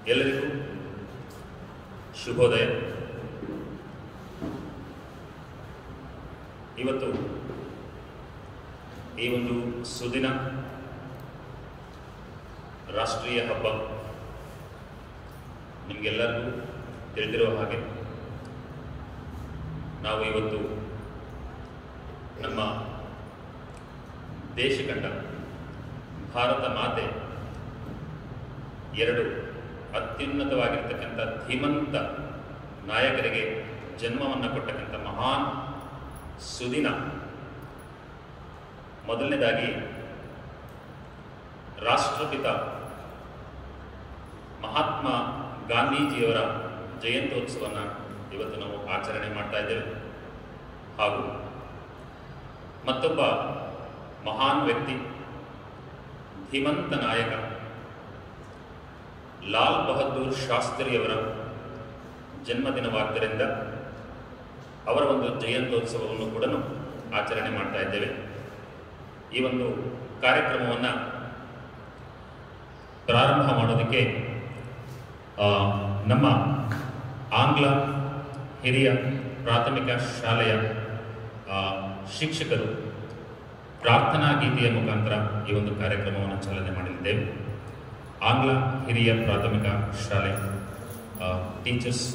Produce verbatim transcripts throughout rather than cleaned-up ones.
ಎಲ್ಲರಿಗೂ ಶುಭೋದಯ. ಇವತ್ತು ಈ ಒಂದು ಸುದಿನ ರಾಷ್ಟ್ರೀಯ ಹಬ್ಬ. ನಿಮಗೆಲ್ಲರಿಗೂ ತಿಳಿದಿರೋ ಹಾಗೆ ನಾವು ಇವತ್ತು ನಮ್ಮ ದೇಶ ಕಂಡ ಭಾರತ ಮಾತೆ ಎರಡು ಅತ್ಯುನ್ನತವಾಗಿರ್ತಕ್ಕಂಥ ಧೀಮಂತ ನಾಯಕರಿಗೆ ಜನ್ಮವನ್ನು ಕೊಟ್ಟಕ್ಕಂಥ ಮಹಾನ್ ಸುದಿನ. ಮೊದಲನೇದಾಗಿ ರಾಷ್ಟ್ರಪಿತ ಮಹಾತ್ಮ ಗಾಂಧೀಜಿಯವರ ಜಯಂತ್ಯೋತ್ಸವವನ್ನು ಇವತ್ತು ನಾವು ಆಚರಣೆ ಮಾಡ್ತಾ ಇದ್ದೇವೆ. ಹಾಗೂ ಮತ್ತೊಬ್ಬ ಮಹಾನ್ ವ್ಯಕ್ತಿ, ಧೀಮಂತ ನಾಯಕ ಲಾಲ್ ಬಹದ್ದೂರ್ ಶಾಸ್ತ್ರಿಯವರ ಜನ್ಮದಿನವಾದ್ದರಿಂದ ಅವರ ಒಂದು ಜಯಂತ್ಯೋತ್ಸವವನ್ನು ಕೂಡ ಆಚರಣೆ ಮಾಡ್ತಾ ಇದ್ದೇವೆ. ಈ ಒಂದು ಕಾರ್ಯಕ್ರಮವನ್ನು ಪ್ರಾರಂಭ ಮಾಡೋದಕ್ಕೆ ನಮ್ಮ ಆಂಗ್ಲ ಹಿರಿಯ ಪ್ರಾಥಮಿಕ ಶಾಲೆಯ ಶಿಕ್ಷಕರು ಪ್ರಾರ್ಥನಾ ಗೀತೆಯ ಮುಖಾಂತರ ಈ ಒಂದು ಕಾರ್ಯಕ್ರಮವನ್ನು ಚಾಲನೆ ಮಾಡಲಿದ್ದೇವೆ. ಆಂಗ್ಲ ಹಿರಿಯ ಪ್ರಾಥಮಿಕ ಶಾಲೆ ಟೀಚರ್ಸ್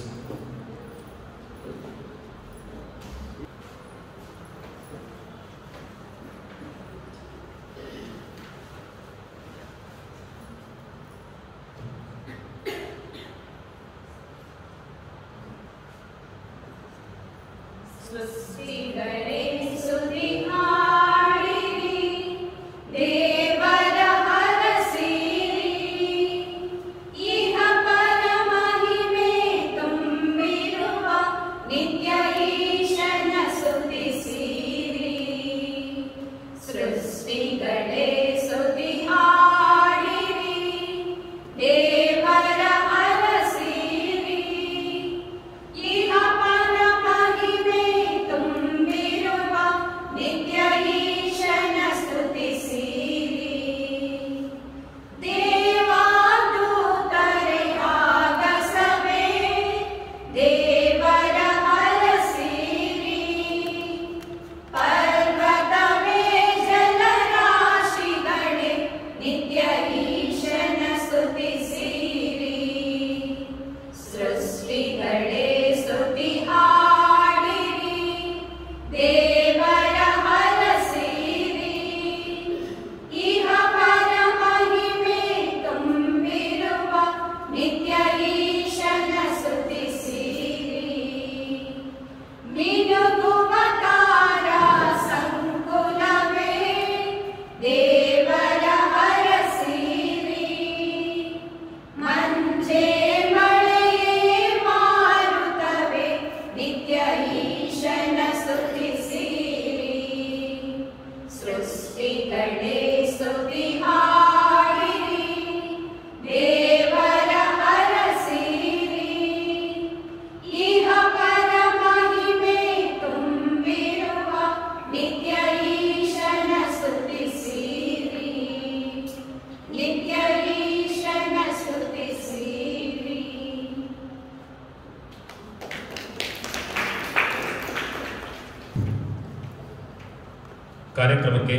ಕಾರ್ಯಕ್ರಮಕ್ಕೆ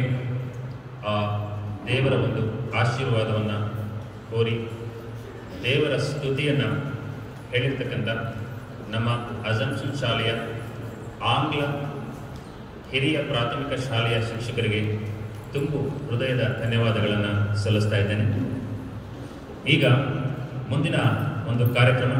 ಆ ದೇವರ ಒಂದು ಆಶೀರ್ವಾದವನ್ನು ಕೋರಿ ದೇವರ ಸ್ತುತಿಯನ್ನು ಹೇಳಿರ್ತಕ್ಕಂಥ ನಮ್ಮ ಅಜಂಪ್ಷನ್ ಶಾಲೆಯ ಆಂಗ್ಲ ಹಿರಿಯ ಪ್ರಾಥಮಿಕ ಶಾಲೆಯ ಶಿಕ್ಷಕರಿಗೆ ತುಂಬು ಹೃದಯದ ಧನ್ಯವಾದಗಳನ್ನು ಸಲ್ಲಿಸ್ತಾ ಇದ್ದೇನೆ. ಈಗ ಮುಂದಿನ ಒಂದು ಕಾರ್ಯಕ್ರಮ,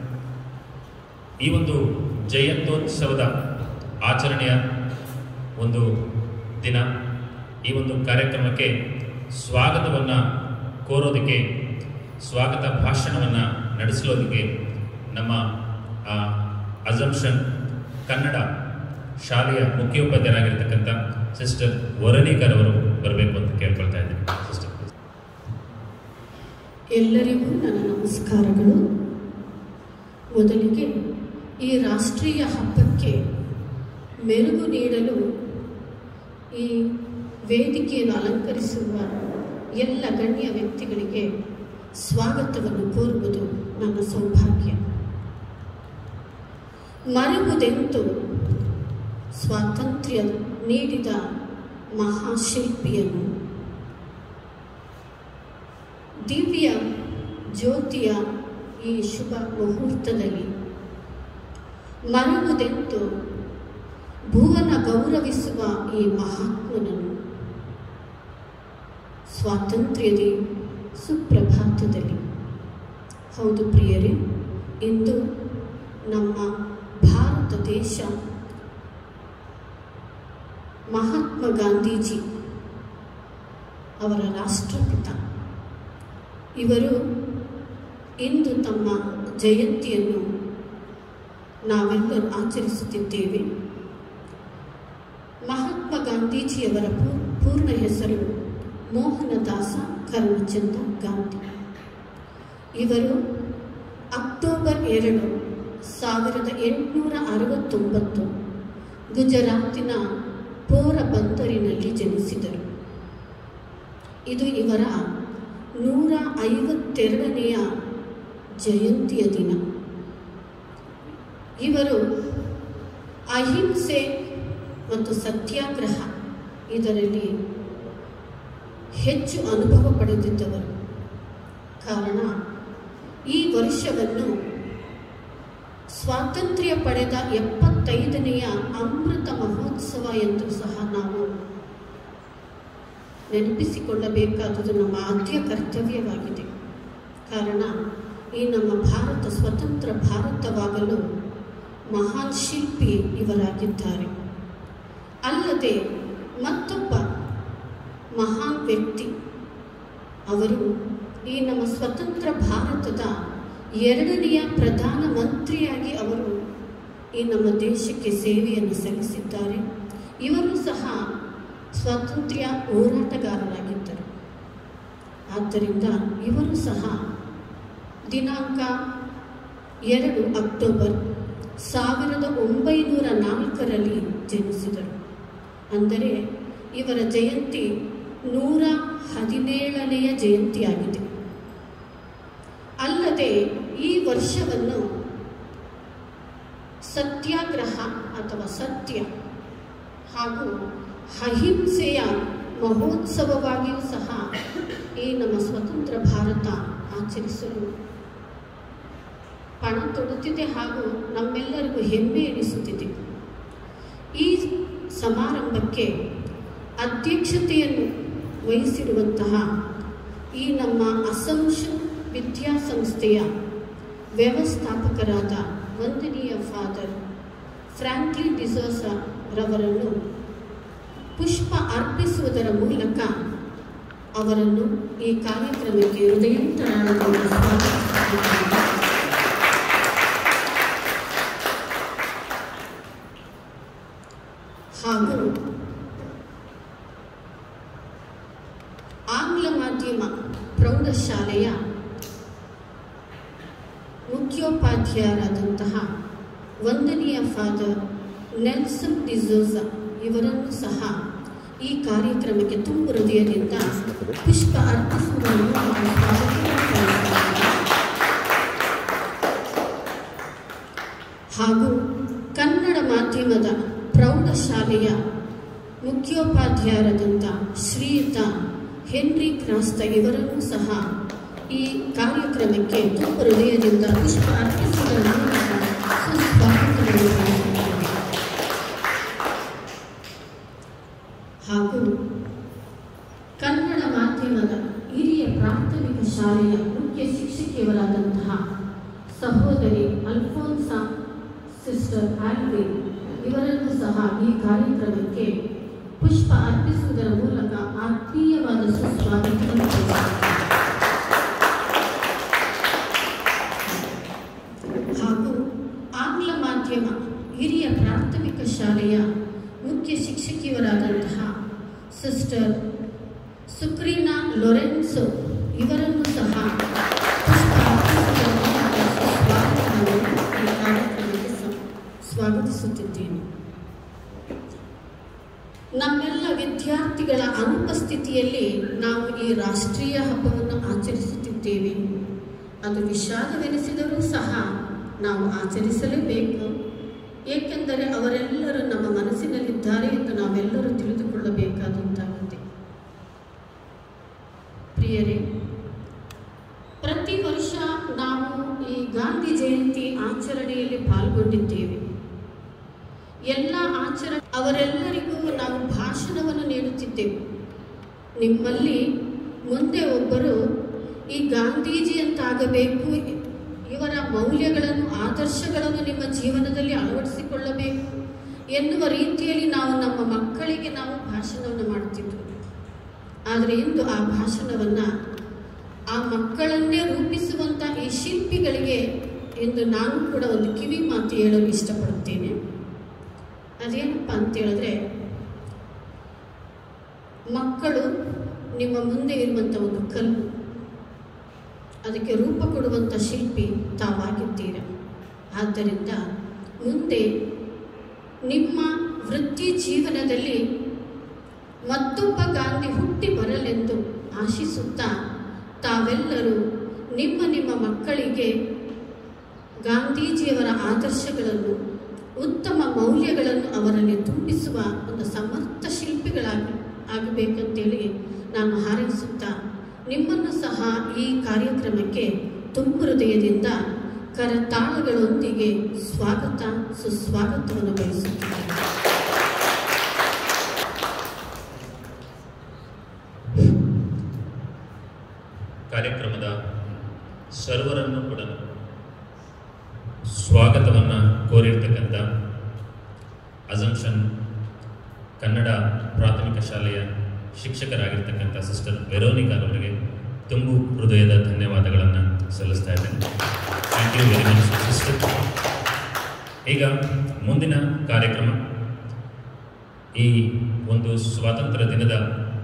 ಈ ಒಂದು ಜಯಂತ್ಯೋತ್ಸವದ ಆಚರಣೆಯ ಒಂದು ದಿನ. ಈ ಒಂದು ಕಾರ್ಯಕ್ರಮಕ್ಕೆ ಸ್ವಾಗತವನ್ನು ಕೋರೋದಕ್ಕೆ, ಸ್ವಾಗತ ಭಾಷಣವನ್ನು ನಡೆಸಲೋದಕ್ಕೆ ನಮ್ಮ ಅಜಂಪ್ಷನ್ ಕನ್ನಡ ಶಾಲೆಯ ಮುಖ್ಯೋಪಾಧ್ಯಾಯರಾಗಿರ್ತಕ್ಕಂಥ ಸಿಸ್ಟರ್ ವರನಿಕರ್ ಅವರು ಬರಬೇಕು ಅಂತ ಕೇಳ್ಕೊಳ್ತಾ ಇದ್ದೀನಿ. ಸಿಸ್ಟರ್. ಎಲ್ಲರಿಗೂ ನನ್ನ ನಮಸ್ಕಾರಗಳು. ಮೊದಲಿಗೆ ಈ ರಾಷ್ಟ್ರೀಯ ಹಬ್ಬಕ್ಕೆ ಮೆರುಗು ನೀಡಲು ಈ ವೇದಿಕೆಯನ್ನು ಅಲಂಕರಿಸುವ ಎಲ್ಲ ಗಣ್ಯ ವ್ಯಕ್ತಿಗಳಿಗೆ ಸ್ವಾಗತವನ್ನು ಕೋರುವುದು ನನ್ನ ಸೌಭಾಗ್ಯ. ಮರೆಯುವುದೆಂದು ಸ್ವಾತಂತ್ರ್ಯ ನೀಡಿದ ಮಹಾಶಿಲ್ಪಿಯನ್ನು, ದಿವ್ಯ ಜ್ಯೋತಿಯ ಈ ಶುಭ ಮುಹೂರ್ತದಲ್ಲಿ ಮರೆಯುವುದೆಂದು ಭುವನ ಗೌರವಿಸುವ ಈ ಮಹಾತ್ಮನನ್ನು, ಸ್ವಾತಂತ್ರ್ಯದ ಸುಪ್ರಭಾತದಲ್ಲಿ. ಹೌದು ಪ್ರಿಯರೇ, ಇಂದು ನಮ್ಮ ಭಾರತ ದೇಶ ಮಹಾತ್ಮ ಗಾಂಧೀಜಿ ಅವರ ರಾಷ್ಟ್ರಪಿತ. ಇವರು ಇಂದು ತಮ್ಮ ಜಯಂತಿಯನ್ನು ನಾವೆಲ್ಲರೂ ಆಚರಿಸುತ್ತಿದ್ದೇವೆ. ಮಹಾತ್ಮ ಗಾಂಧೀಜಿಯವರ ಪೂರ್ಣ ಹೆಸರು ಮೋಹನದಾಸ ಕರಮಚಂದ ಗಾಂಧಿ. ಇವರು ಅಕ್ಟೋಬರ್ ಎರಡು ಸಾವಿರದ ಎಂಟುನೂರ ಅರವತ್ತೊಂಬತ್ತು ಗುಜರಾತಿನ ಪೋರಬಂದರಿನಲ್ಲಿ ಜನಿಸಿದರು. ಇದು ಇವರ ನೂರ ಐವತ್ತೆರಡನೆಯ ಜಯಂತಿಯ ದಿನ. ಇವರು ಅಹಿಂಸೆ ಮತ್ತು ಸತ್ಯಾಗ್ರಹ ಇದರಲ್ಲಿ ಹೆಚ್ಚು ಅನುಭವ ಪಡೆದಿದ್ದವರು. ಕಾರಣ ಈ ವರ್ಷವನ್ನು ಸ್ವಾತಂತ್ರ್ಯ ಪಡೆದ ಎಪ್ಪತ್ತೈದನೆಯ ಅಮೃತ ಮಹೋತ್ಸವ ಎಂದು ಸಹ ನಾವು ನೆನಪಿಸಿಕೊಳ್ಳಬೇಕಾದುದು ನಮ್ಮ ಆದ್ಯ ಕರ್ತವ್ಯವಾಗಿದೆ. ಕಾರಣ ಈ ನಮ್ಮ ಭಾರತ ಸ್ವತಂತ್ರ ಭಾರತವಾಗಲು ಮಹಾನ್ ಶಿಲ್ಪಿ ಇವರಾಗಿದ್ದಾರೆ. ಅಲ್ಲದೆ ಮತ್ತೊಬ್ಬ ಮಹಾನ್ ವ್ಯಕ್ತಿ, ಅವರು ಈ ನಮ್ಮ ಸ್ವತಂತ್ರ ಭಾರತದ ಎರಡನೆಯ ಪ್ರಧಾನ ಮಂತ್ರಿಯಾಗಿ ಅವರು ಈ ನಮ್ಮ ದೇಶಕ್ಕೆ ಸೇವೆಯನ್ನು ಸಲ್ಲಿಸಿದ್ದಾರೆ. ಇವರು ಸಹ ಸ್ವಾತಂತ್ರ್ಯ ಹೋರಾಟಗಾರರಾಗಿದ್ದರು. ಆದ್ದರಿಂದ ಇವರು ಸಹ ದಿನಾಂಕ ಎರಡು ಅಕ್ಟೋಬರ್ ಸಾವಿರದ ಒಂಬೈನೂರ ನಾಲ್ಕರಲ್ಲಿ ಜನಿಸಿದರು. ಅಂದರೆ ಇವರ ಜಯಂತಿ ನೂರ ಹದಿನೇಳನೆಯ ಜಯಂತಿಯಾಗಿದೆ. ಅಲ್ಲದೆ ಈ ವರ್ಷವನ್ನು ಸತ್ಯಾಗ್ರಹ ಅಥವಾ ಸತ್ಯ ಹಾಗೂ ಅಹಿಂಸೆಯ ಮಹೋತ್ಸವವಾಗಿಯೂ ಸಹ ಈ ನಮ್ಮ ಸ್ವತಂತ್ರ ಭಾರತ ಆಚರಿಸಲು ಪಣ ತೊಡುತ್ತಿದೆ ಹಾಗೂ ನಮ್ಮೆಲ್ಲರಿಗೂ ಹೆಮ್ಮೆ ಎನಿಸುತ್ತಿದೆ. ಈ ಸಮಾರಂಭಕ್ಕೆ ಅಧ್ಯಕ್ಷತೆಯನ್ನು ವಹಿಸಿರುವಂತಹ ಈ ನಮ್ಮ ಅಸಂಪ್ಷನ್ ವಿದ್ಯಾಸಂಸ್ಥೆಯ ವ್ಯವಸ್ಥಾಪಕರಾದ ವಂದನೀಯ ಫಾದರ್ ಫ್ರಾಂಕ್ಲಿನ್ ಡಿಸೋಸ ರವರನ್ನು ಪುಷ್ಪ ಅರ್ಪಿಸುವುದರ ಮೂಲಕ ಅವರನ್ನು ಈ ಕಾರ್ಯಕ್ರಮಕ್ಕೆ ಹೃದಯಾಂತರಾಳದಿಂದ ಸ್ವಾಗತಿಸುತ್ತಿದ್ದೇನೆ. ಹಾಗೂ ಆಂಗ್ಲ ಮಾಧ್ಯಮ ಪ್ರೌಢಶಾಲೆಯ ಮುಖ್ಯೋಪಾಧ್ಯಾಯರಾದಂತಹ ವಂದನೀಯ ಫಾದರ್ ನೆಲ್ಸನ್ ಡಿಸೋಸ ಇವರನ್ನು ಸಹ ಈ ಕಾರ್ಯಕ್ರಮಕ್ಕೆ ತುಂಬ ಹೃದಯದಿಂದ ಪುಷ್ಪ ಅರ್ಪಿಸುವುದನ್ನು ಹಾಗೂ ಕನ್ನಡ ಮಾಧ್ಯಮದ ಪ್ರೌಢಶಾಲೆಯ ಮುಖ್ಯೋಪಾಧ್ಯಾಯರಾದಂಥ ಶ್ರೀಯುತ ಹೆನ್ರಿ ಕ್ರಾಸ್ತ ಇವರನ್ನು ಸಹ ಈ ಕಾರ್ಯಕ್ರಮಕ್ಕೆ ತುಂಬ ಹೃದಯದಿಂದ ಪುಷ್ಪ ಅರ್ಪಿಸುವುದನ್ನು ಸುಸ್ವಾಗತವನ್ನು ಹಾಗೂ ಕನ್ನಡ ಮಾಧ್ಯಮದ ಹಿರಿಯ ಪ್ರಾಥಮಿಕ ಶಾಲೆಯ ಮುಖ್ಯ ಶಿಕ್ಷಕಿಯವರಾದಂತಹ ಸಹೋದರಿ ಅಲ್ಫೋನ್ಸಾ ಸಿಸ್ಟರ್ ಆಲ್ವಿನ್ ಇವರನ್ನು ಸಹ ಈ ಕಾರ್ಯಕ್ರಮಕ್ಕೆ ಪುಷ್ಪ ಅರ್ಪಿಸುವುದರ ಮೂಲಕ ಆತ್ಮೀಯವಾದ ಸುಸ್ವಾಗತವನ್ನು ಹಾಗೂ ಆಂಗ್ಲ ಮಾಧ್ಯಮ ಹಿರಿಯ ಪ್ರಾಥಮಿಕ ಶಾಲೆಯ ಮುಖ್ಯ ಶಿಕ್ಷಕಿಯವರಾದಂತಹ ಸಿಸ್ಟರ್ ಸುಕ್ರೀನಾ ಲೊರೆನ್ಸೋ ಇವರನ್ನು ಸಹ ಈ ಕಾರ್ಯಕ್ರಮಕ್ಕೆ ಸ್ವಾಗತಿಸುತ್ತಿದ್ದೇನೆ. ನಮ್ಮೆಲ್ಲ ವಿದ್ಯಾರ್ಥಿಗಳ ಅನುಪಸ್ಥಿತಿಯಲ್ಲಿ ನಾವು ಈ ರಾಷ್ಟ್ರೀಯ ಹಬ್ಬವನ್ನು ಆಚರಿಸುತ್ತಿದ್ದೇವೆ. ಆಚರಿಸುತ್ತಿದ್ದೇವೆ. ಅದು ವಿಷಾದವೆನಿಸಿದರೂ ಸಹ ನಾವು ಆಚರಿಸಲೇಬೇಕು. ಏಕೆಂದರೆ ಅವರೆಲ್ಲರೂ ನಮ್ಮ ಮನಸ್ಸಿನಲ್ಲಿದ್ದಾರೆ ಎಂದು ನಾವೆಲ್ಲರೂ ತಿಳಿದುಕೊಳ್ಳಬೇಕಾದಂತಾಗಿದೆ. ಪ್ರಿಯರೇ, ಪ್ರತಿ ವರ್ಷ ನಾವು ಈ ಗಾಂಧಿ ಜಯಂತಿ ಆಚರಣೆಯಲ್ಲಿ ಪಾಲ್ಗೊಂಡಿದ್ದೇವೆ. ಎಲ್ಲ ಆಚರಣೆ ಅವರೆಲ್ಲರಿಗೂ ನಾವು ಭಾಷಣವನ್ನು ನೀಡುತ್ತಿದ್ದೆವು. ನಿಮ್ಮಲ್ಲಿ ಮುಂದೆ ಒಬ್ಬರು ಈ ಗಾಂಧೀಜಿಯಂತಾಗಬೇಕು, ಇವರ ಮೌಲ್ಯಗಳನ್ನು ಆದರ್ಶಗಳನ್ನು ನಿಮ್ಮ ಜೀವನದಲ್ಲಿ ಅಳವಡಿಸಿಕೊಳ್ಳಬೇಕು ಎನ್ನುವ ರೀತಿಯಲ್ಲಿ ನಾವು ನಮ್ಮ ಮಕ್ಕಳಿಗೆ ನಾವು ಭಾಷಣವನ್ನು ಮಾಡುತ್ತಿದ್ದೆವು. ಆದರೆ ಇಂದು ಆ ಭಾಷಣವನ್ನು ಆ ಮಕ್ಕಳನ್ನೇ ರೂಪಿಸುವಂಥ ಈ ಶಿಲ್ಪಿಗಳಿಗೆ ಎಂದು ನಾನು ಕೂಡ ಒಂದು ಕಿವಿ ಮಾತು ಹೇಳಲು ಇಷ್ಟಪಡುತ್ತೇನೆ. ಅದೇನಪ್ಪ ಅಂತೇಳಿದ್ರೆ, ಮಕ್ಕಳು ನಿಮ್ಮ ಮುಂದೆ ಇರುವಂಥ ಒಂದು ಕಲ್ಲು, ಅದಕ್ಕೆ ರೂಪ ಕೊಡುವಂಥ ಶಿಲ್ಪಿ ತಾವಾಗಿದ್ದೀರ. ಆದ್ದರಿಂದ ಮುಂದೆ ನಿಮ್ಮ ವೃತ್ತಿ ಜೀವನದಲ್ಲಿ ಮತ್ತೊಬ್ಬ ಗಾಂಧಿ ಹುಟ್ಟಿ ಬರಲೆಂದು ಆಶಿಸುತ್ತಾ ತಾವೆಲ್ಲರೂ ನಿಮ್ಮ ನಿಮ್ಮ ಮಕ್ಕಳಿಗೆ ಗಾಂಧೀಜಿಯವರ ಆದರ್ಶಗಳನ್ನು, ಉತ್ತಮ ಮೌಲ್ಯಗಳನ್ನು ಅವರಲ್ಲಿ ತುಂಬಿಸುವ ಒಂದು ಸಮರ್ಥ ಶಿಲ್ಪಿಗಳಾಗಿ ಆಗಬೇಕಂತೇಳಿ ನಾನು ಹಾರೈಸುತ್ತಾ ನಿಮ್ಮನ್ನು ಸಹ ಈ ಕಾರ್ಯಕ್ರಮಕ್ಕೆ ತುಂಬ ಹೃದಯದಿಂದ ಕರತಾಳಗಳೊಂದಿಗೆ ಸ್ವಾಗತ ಸುಸ್ವಾಗತವನ್ನು ಬಯಸುತ್ತೇನೆ. ಕಾರ್ಯಕ್ರಮದ ಸರ್ವರನ್ನು ಕೂಡ ಸ್ವಾಗತವನ್ನು ಕೋರಿರ್ತಕ್ಕಂಥ ಅಸಂಪ್ಷನ್ ಕನ್ನಡ ಪ್ರಾಥಮಿಕ ಶಾಲೆಯ ಶಿಕ್ಷಕರಾಗಿರ್ತಕ್ಕಂಥ ಸಿಸ್ಟರ್ ವೆರೋನಿಕಾ ಅವರಿಗೆ ತುಂಬ ಹೃದಯದ ಧನ್ಯವಾದಗಳನ್ನು ಸಲ್ಲಿಸ್ತಾ ಇದ್ದೇನೆ. Thank you very much sister. ಈಗ ಮುಂದಿನ ಕಾರ್ಯಕ್ರಮ, ಈ ಒಂದು ಸ್ವಾತಂತ್ರ್ಯ ದಿನದ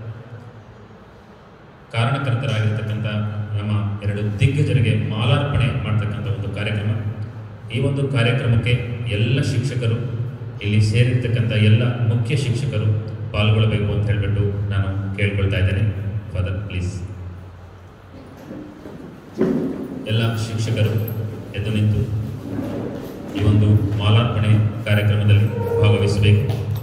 ಕಾರಣಕರ್ತರಾಗಿರ್ತಕ್ಕಂಥ ನಮ್ಮ ಎರಡು ದಿಗ್ಗಜರಿಗೆ ಮಾಲಾರ್ಪಣೆ ಮಾಡ್ತಕ್ಕಂಥ ಒಂದು ಕಾರ್ಯಕ್ರಮ. ಈ ಒಂದು ಕಾರ್ಯಕ್ರಮಕ್ಕೆ ಎಲ್ಲ ಶಿಕ್ಷಕರು, ಇಲ್ಲಿ ಸೇರಿರ್ತಕ್ಕಂಥ ಎಲ್ಲ ಮುಖ್ಯ ಶಿಕ್ಷಕರು ಪಾಲ್ಗೊಳ್ಳಬೇಕು ಅಂತ ಹೇಳಿಬಿಟ್ಟು ನಾನು ಕೇಳ್ಕೊಳ್ತಾ ಇದ್ದೇನೆ. Father please. ಎಲ್ಲ ಶಿಕ್ಷಕರು ಎದ್ದು ನಿಂತು ಈ ಒಂದು ಮಾಲಾರ್ಪಣೆ ಕಾರ್ಯಕ್ರಮದಲ್ಲಿ ಭಾಗವಹಿಸಬೇಕು.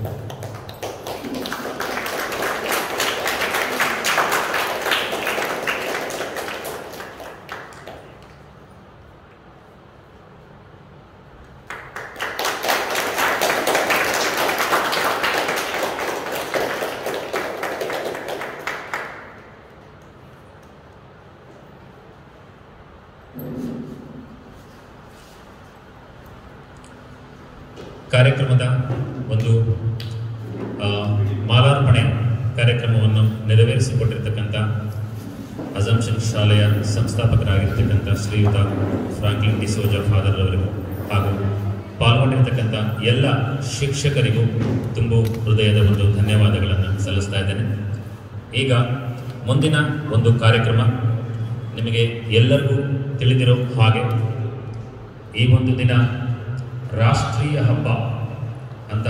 ಕಾರ್ಯಕ್ರಮದ ಒಂದು ಮಾಲಾರ್ಪಣೆ ಕಾರ್ಯಕ್ರಮವನ್ನು ನೆರವೇರಿಸಿಕೊಟ್ಟಿರ್ತಕ್ಕಂಥ ಅಸಂಪ್ಷನ್ ಶಾಲೆಯ ಸಂಸ್ಥಾಪಕರಾಗಿರ್ತಕ್ಕಂಥ ಶ್ರೀಯುತ ಫ್ರಾಂಕ್ಲಿನ್ ಡಿಸೋಜ ಫಾದರ್ ಅವರಿಗೂ ಹಾಗೂ ಪಾಲ್ಗೊಂಡಿರ್ತಕ್ಕಂಥ ಎಲ್ಲ ಶಿಕ್ಷಕರಿಗೂ ತುಂಬ ಹೃದಯದ ಒಂದು ಧನ್ಯವಾದಗಳನ್ನು ಸಲ್ಲಿಸ್ತಾ ಇದ್ದೇನೆ. ಈಗ ಮುಂದಿನ ಒಂದು ಕಾರ್ಯಕ್ರಮ ನಿಮಗೆ ಎಲ್ಲರಿಗೂ ತಿಳಿದಿರೋ ಹಾಗೆ ಈ ಒಂದು ದಿನ ರಾಷ್ಟ್ರೀಯ ಹಬ್ಬ ಅಂತ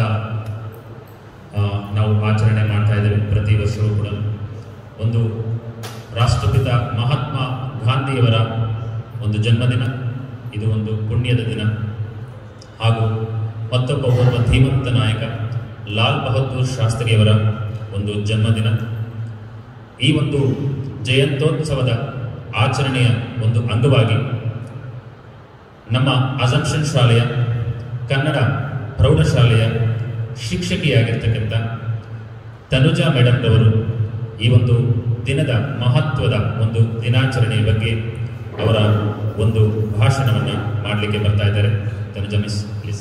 ನಾವು ಆಚರಣೆ ಮಾಡ್ತಾ ಇದ್ದೇವೆ. ಪ್ರತಿ ವರ್ಷವೂ ಕೂಡ ಒಂದು ರಾಷ್ಟ್ರಪಿತ ಮಹಾತ್ಮ ಗಾಂಧಿಯವರ ಒಂದು ಜನ್ಮದಿನ, ಇದು ಒಂದು ಪುಣ್ಯದ ದಿನ. ಹಾಗೂ ಮತ್ತೊಬ್ಬ ಓರ್ವ ಧೀಮಂತ ನಾಯಕ ಲಾಲ್ ಬಹದ್ದೂರ್ ಶಾಸ್ತ್ರಿಯವರ ಒಂದು ಜನ್ಮದಿನ. ಈ ಒಂದು ಜಯಂತ್ಯೋತ್ಸವದ ಆಚರಣೆಯ ಒಂದು ಅಂಗವಾಗಿ ನಮ್ಮ ಅಸಂಪ್ಷನ್ ಶಾಲೆಯ ಕನ್ನಡ ಪ್ರೌಢಶಾಲೆಯ ಶಿಕ್ಷಕಿಯಾಗಿರ್ತಕ್ಕಂಥ ತನುಜಾ ಮೇಡಮ್ ರವರು ಈ ಒಂದು ದಿನದ ಮಹತ್ವದ ಒಂದು ದಿನಾಚರಣೆಯ ಬಗ್ಗೆ ಅವರ ಒಂದು ಭಾಷಣವನ್ನು ಮಾಡಲಿಕ್ಕೆ ಬರ್ತಾ ಇದ್ದಾರೆ. Tanuja miss please.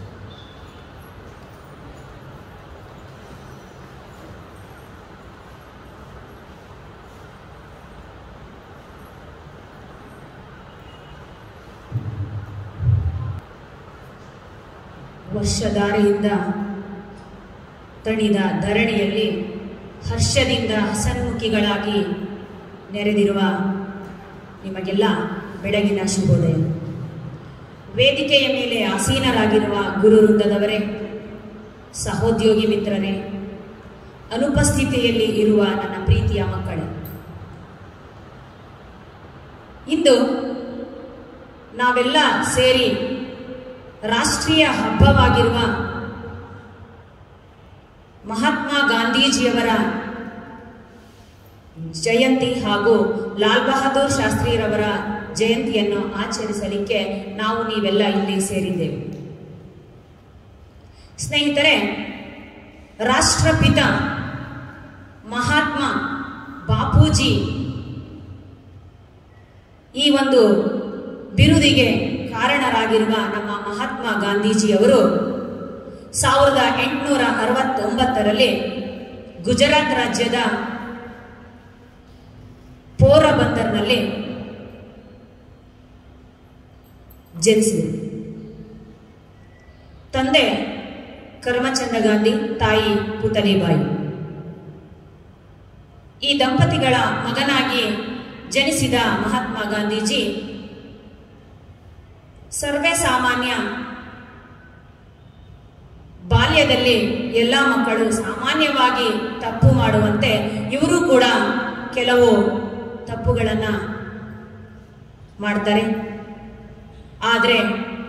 ವರ್ಷಧಾರೆಯಿಂದ ತಣಿದ ಧರಣಿಯಲ್ಲಿ ಹರ್ಷದಿಂದ ಹಸನ್ಮುಖಿಗಳಾಗಿ ನೆರೆದಿರುವ ನಿಮಗೆಲ್ಲ ಬೆಳಗಿನ ಶುಭೋದಯ. ವೇದಿಕೆಯ ಮೇಲೆ ಆಸೀನರಾಗಿರುವ ಗುರು ವೃಂದದವರೇ, ಸಹೋದ್ಯೋಗಿ ಮಿತ್ರರೇ, ಅನುಪಸ್ಥಿತಿಯಲ್ಲಿ ಇರುವ ನನ್ನ ಪ್ರೀತಿಯ ಮಕ್ಕಳೇ, ಇಂದು ನಾವೆಲ್ಲ ಸೇರಿ ರಾಷ್ಟ್ರೀಯ ಹಬ್ಬವಾಗಿರುವ ಮಹಾತ್ಮ ಗಾಂಧೀಜಿಯವರ ಜಯಂತಿ ಹಾಗೂ ಲಾಲ್ ಬಹದ್ದೂರ್ ಶಾಸ್ತ್ರಿರವರ ಜಯಂತಿಯನ್ನು ಆಚರಿಸಲಿಕ್ಕೆ ನಾವು ನೀವೆಲ್ಲ ಇಲ್ಲಿ ಸೇರಿದ್ದೇವೆ. ಸ್ನೇಹಿತರೆ, ರಾಷ್ಟ್ರಪಿತ ಮಹಾತ್ಮ ಬಾಪೂಜಿ ಈ ಒಂದು ಬಿರುದಿಗೆ ಕಾರಣರಾಗಿರುವ ನಮ್ಮ ಮಹಾತ್ಮ ಗಾಂಧೀಜಿಯವರು ಸಾವಿರದ ಎಂಟುನೂರ ಅರವತ್ತೊಂಬತ್ತರಲ್ಲಿ ಗುಜರಾತ್ ರಾಜ್ಯದ ಪೋರಬಂದರ್ನಲ್ಲಿ ಜನಿಸಿದರು. ತಂದೆ ಕರಮಚಂದ ಗಾಂಧಿ, ತಾಯಿ ಪುತಲಿಬಾಯಿ. ಈ ದಂಪತಿಗಳ ಮಗನಾಗಿ ಜನಿಸಿದ ಮಹಾತ್ಮ ಗಾಂಧೀಜಿ ಸರ್ವೇ ಸಾಮಾನ್ಯ ಬಾಲ್ಯದಲ್ಲಿ ಎಲ್ಲ ಮಕ್ಕಳು ಸಾಮಾನ್ಯವಾಗಿ ತಪ್ಪು ಮಾಡುವಂತೆ ಇವರು ಕೂಡ ಕೆಲವು ತಪ್ಪುಗಳನ್ನು ಮಾಡ್ತಾರೆ. ಆದರೆ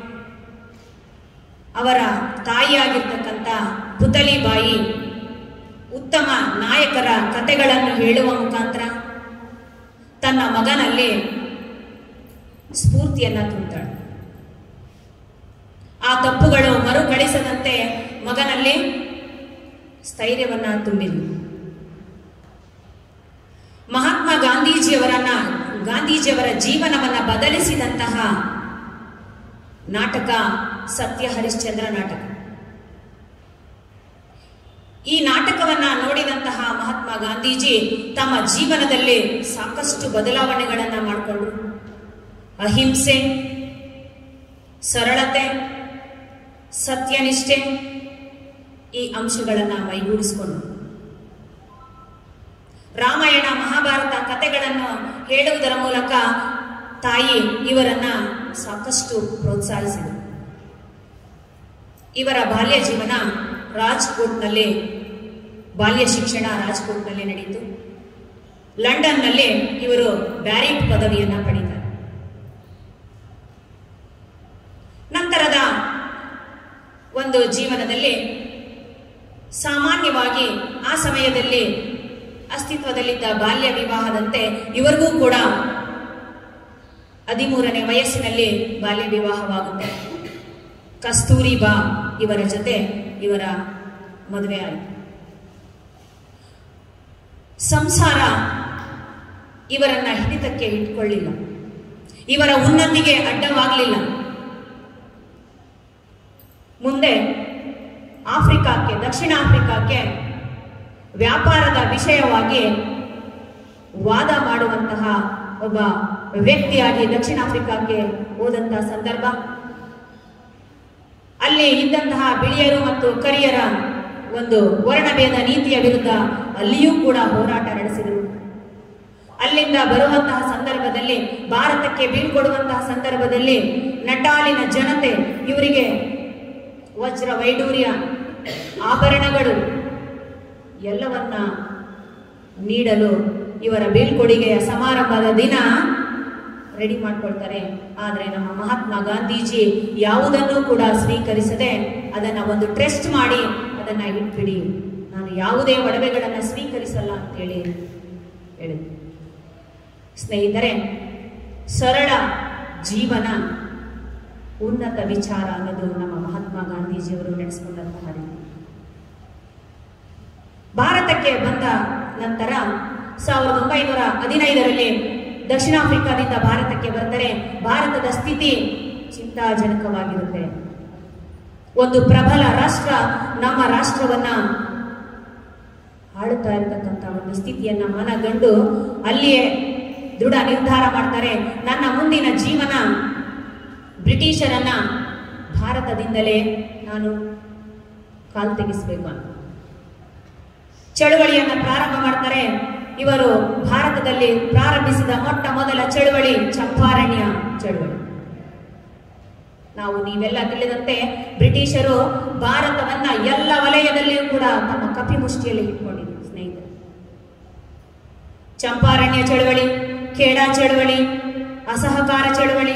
ಅವರ ತಾಯಿಯಾಗಿರ್ತಕ್ಕಂಥ ಪುತಲಿಬಾಯಿ ಉತ್ತಮ ನಾಯಕರ ಕಥೆಗಳನ್ನು ಹೇಳುವ ಮುಖಾಂತರ ತನ್ನ ಮಗನಲ್ಲಿ ಸ್ಫೂರ್ತಿಯನ್ನ ತುಂಬುತ್ತಾಳೆ. ಆ ತಪ್ಪುಗಳು ಮರುಕಳಿಸದಂತೆ ಮಗನಲ್ಲಿ ಸ್ಥೈರ್ಯವನ್ನ ತುಂಬಿದ್ಲು. ಮಹಾತ್ಮ ಗಾಂಧೀಜಿಯವರನ್ನ ಗಾಂಧೀಜಿಯವರ ಜೀವನವನ್ನ ಬದಲಿಸಿದಂತಹ ನಾಟಕ ಸತ್ಯ ಹರಿಶ್ಚಂದ್ರ ನಾಟಕ. ಈ ನಾಟಕವನ್ನ ನೋಡಿದಂತಹ ಮಹಾತ್ಮ ಗಾಂಧೀಜಿ ತಮ್ಮ ಜೀವನದಲ್ಲಿ ಸಾಕಷ್ಟು ಬದಲಾವಣೆಗಳನ್ನ ಮಾಡಿಕೊಂಡ್ರು. ಅಹಿಂಸೆ, ಸರಳತೆ, ಸತ್ಯನಿಷ್ಠೆ ಈ ಅಂಶಗಳನ್ನ ಮೈಗೂಡಿಸಿಕೊಂಡ್ರು. ರಾಮಾಯಣ ಮಹಾಭಾರತ ಕಥೆಗಳನ್ನು ಹೇಳುವುದರ ಮೂಲಕ ತಾಯಿ ಇವರನ್ನ ಸಾಕಷ್ಟು ಪ್ರೋತ್ಸಾಹಿಸಿದರು. ಇವರ ಬಾಲ್ಯ ಜೀವನ ರಾಜ್ಕೋಟ್ನಲ್ಲಿ, ಬಾಲ್ಯ ಶಿಕ್ಷಣ ರಾಜ್ಕೋಟ್ನಲ್ಲಿ ನಡೆಯಿತು. ಲಂಡನ್ನಲ್ಲಿ ಇವರು ಬ್ಯಾರಿಟ್ ಪದವಿಯನ್ನ ಪಡೆದರು. ನಂತರದ ಒಂದು ಜೀವನದಲ್ಲಿ ಸಾಮಾನ್ಯವಾಗಿ ಆ ಸಮಯದಲ್ಲಿ ಅಸ್ತಿತ್ವದಲ್ಲಿದ್ದ ಬಾಲ್ಯ ವಿವಾಹದಂತೆ ಇವರಿಗೂ ಕೂಡ ಹದಿಮೂರನೇ ವಯಸ್ಸಿನಲ್ಲಿ ಬಾಲ್ಯ ವಿವಾಹವಾಗುತ್ತೆ. ಕಸ್ತೂರಿಬಾ ಇವರ ಜೊತೆ ಇವರ ಮದುವೆ ಆಯಿತು. ಸಂಸಾರ ಇವರನ್ನ ಹಿಡಿತಕ್ಕೆ ಇಟ್ಕೊಳ್ಳಿಲ್ಲ, ಇವರ ಉನ್ನತಿಗೆ ಅಡ್ಡವಾಗಲಿಲ್ಲ. ಮುಂದೆ ಆಫ್ರಿಕಾಕ್ಕೆ, ದಕ್ಷಿಣ ಆಫ್ರಿಕಾಕ್ಕೆ ವ್ಯಾಪಾರದ ವಿಷಯವಾಗಿ ವಾದ ಮಾಡುವಂತಹ ಒಬ್ಬ ವ್ಯಕ್ತಿಯಾಗಿ ದಕ್ಷಿಣ ಆಫ್ರಿಕಾಕ್ಕೆ ಹೋದಂತಹ ಸಂದರ್ಭ, ಅಲ್ಲಿ ಇದ್ದಂತಹ ಬಿಳಿಯರು ಮತ್ತು ಕರಿಯರ ಒಂದು ವರ್ಣಭೇದ ನೀತಿಯ ವಿರುದ್ಧ ಅಲ್ಲಿಯೂ ಕೂಡ ಹೋರಾಟ ನಡೆಸಿದರು. ಅಲ್ಲಿಂದ ಬರುವಂತಹ ಸಂದರ್ಭದಲ್ಲಿ, ಭಾರತಕ್ಕೆ ಬೀಳ್ಕೊಡುವಂತಹ ಸಂದರ್ಭದಲ್ಲಿ ನಟಾಲಿನ ಜನತೆ ಇವರಿಗೆ ವಜ್ರ ವೈಡೂರ್ಯ ಆಭರಣಗಳು ಎಲ್ಲವನ್ನ ನೀಡಲು ಇವರ ಬೀಳ್ಕೊಡುಗೆಯ ಸಮಾರಂಭದ ದಿನ ರೆಡಿ ಮಾಡ್ಕೊಳ್ತಾರೆ. ಆದರೆ ನಮ್ಮ ಮಹಾತ್ಮ ಗಾಂಧೀಜಿ ಯಾವುದನ್ನು ಕೂಡ ಸ್ವೀಕರಿಸದೆ ಅದನ್ನ ಒಂದು ಟ್ರಸ್ಟ್ ಮಾಡಿ ಅದನ್ನ ಇಟ್ಬಿಡಿ, ನಾನು ಯಾವುದೇ ಒಡವೆಗಳನ್ನ ಸ್ವೀಕರಿಸಲ್ಲ ಅಂತ ಹೇಳಿ ಹೇಳಿದ್ರು. ಸ್ನೇಹಿತರೆ, ಸರಳ ಜೀವನ ಉನ್ನತ ವಿಚಾರ ಅನ್ನೋದು ನಮ್ಮ ಮಹಾತ್ಮ ಗಾಂಧೀಜಿಯವರು ನಡೆಸಿಕೊಂಡಂತಹ ರೀತಿ. ಭಾರತಕ್ಕೆ ಬಂದ ನಂತರ ಸಾವಿರದ ಒಂಬೈನೂರ ಹದಿನೈದರಲ್ಲಿ ದಕ್ಷಿಣ ಆಫ್ರಿಕಾದಿಂದ ಭಾರತಕ್ಕೆ ಬರ್ತಾರೆ. ಭಾರತದ ಸ್ಥಿತಿ ಚಿಂತಾಜನಕವಾಗಿರುತ್ತೆ. ಒಂದು ಪ್ರಬಲ ರಾಷ್ಟ್ರ ನಮ್ಮ ರಾಷ್ಟ್ರವನ್ನ ಆಳುತ್ತಾ ಇರತಕ್ಕಂಥ ಒಂದು ಸ್ಥಿತಿಯನ್ನ ಮನಗಂಡು ಅಲ್ಲಿಯೇ ದೃಢ ನಿರ್ಧಾರ ಮಾಡ್ತಾರೆ, ನನ್ನ ಮುಂದಿನ ಜೀವನ ಬ್ರಿಟಿಷರನ್ನ ಭಾರತದಿಂದಲೇ ನಾನು ಕಾಲ್ ತೆಗೆಸಬೇಕು ಅಂತ ಚಳವಳಿಯನ್ನ ಪ್ರಾರಂಭ ಮಾಡ್ತಾರೆ. ಇವರು ಭಾರತದಲ್ಲಿ ಪ್ರಾರಂಭಿಸಿದ ಮೊಟ್ಟ ಮೊದಲ ಚಳವಳಿ ಚಂಪಾರಣ್ಯ ಚಳವಳಿ. ನಾವು ನೀವೆಲ್ಲ ತಿಳಿದಂತೆ ಬ್ರಿಟಿಷರು ಭಾರತವನ್ನ ಎಲ್ಲ ವಲಯದಲ್ಲಿಯೂ ಕೂಡ ತಮ್ಮ ಕಪಿಮುಷ್ಟಿಯಲ್ಲಿ ಇಟ್ಕೊಂಡಿದ್ರು. ಸ್ನೇಹಿತರೆ, ಚಂಪಾರಣ್ಯ ಚಳವಳಿ, ಖೇಡಾ ಚಳವಳಿ, ಅಸಹಕಾರ ಚಳುವಳಿ,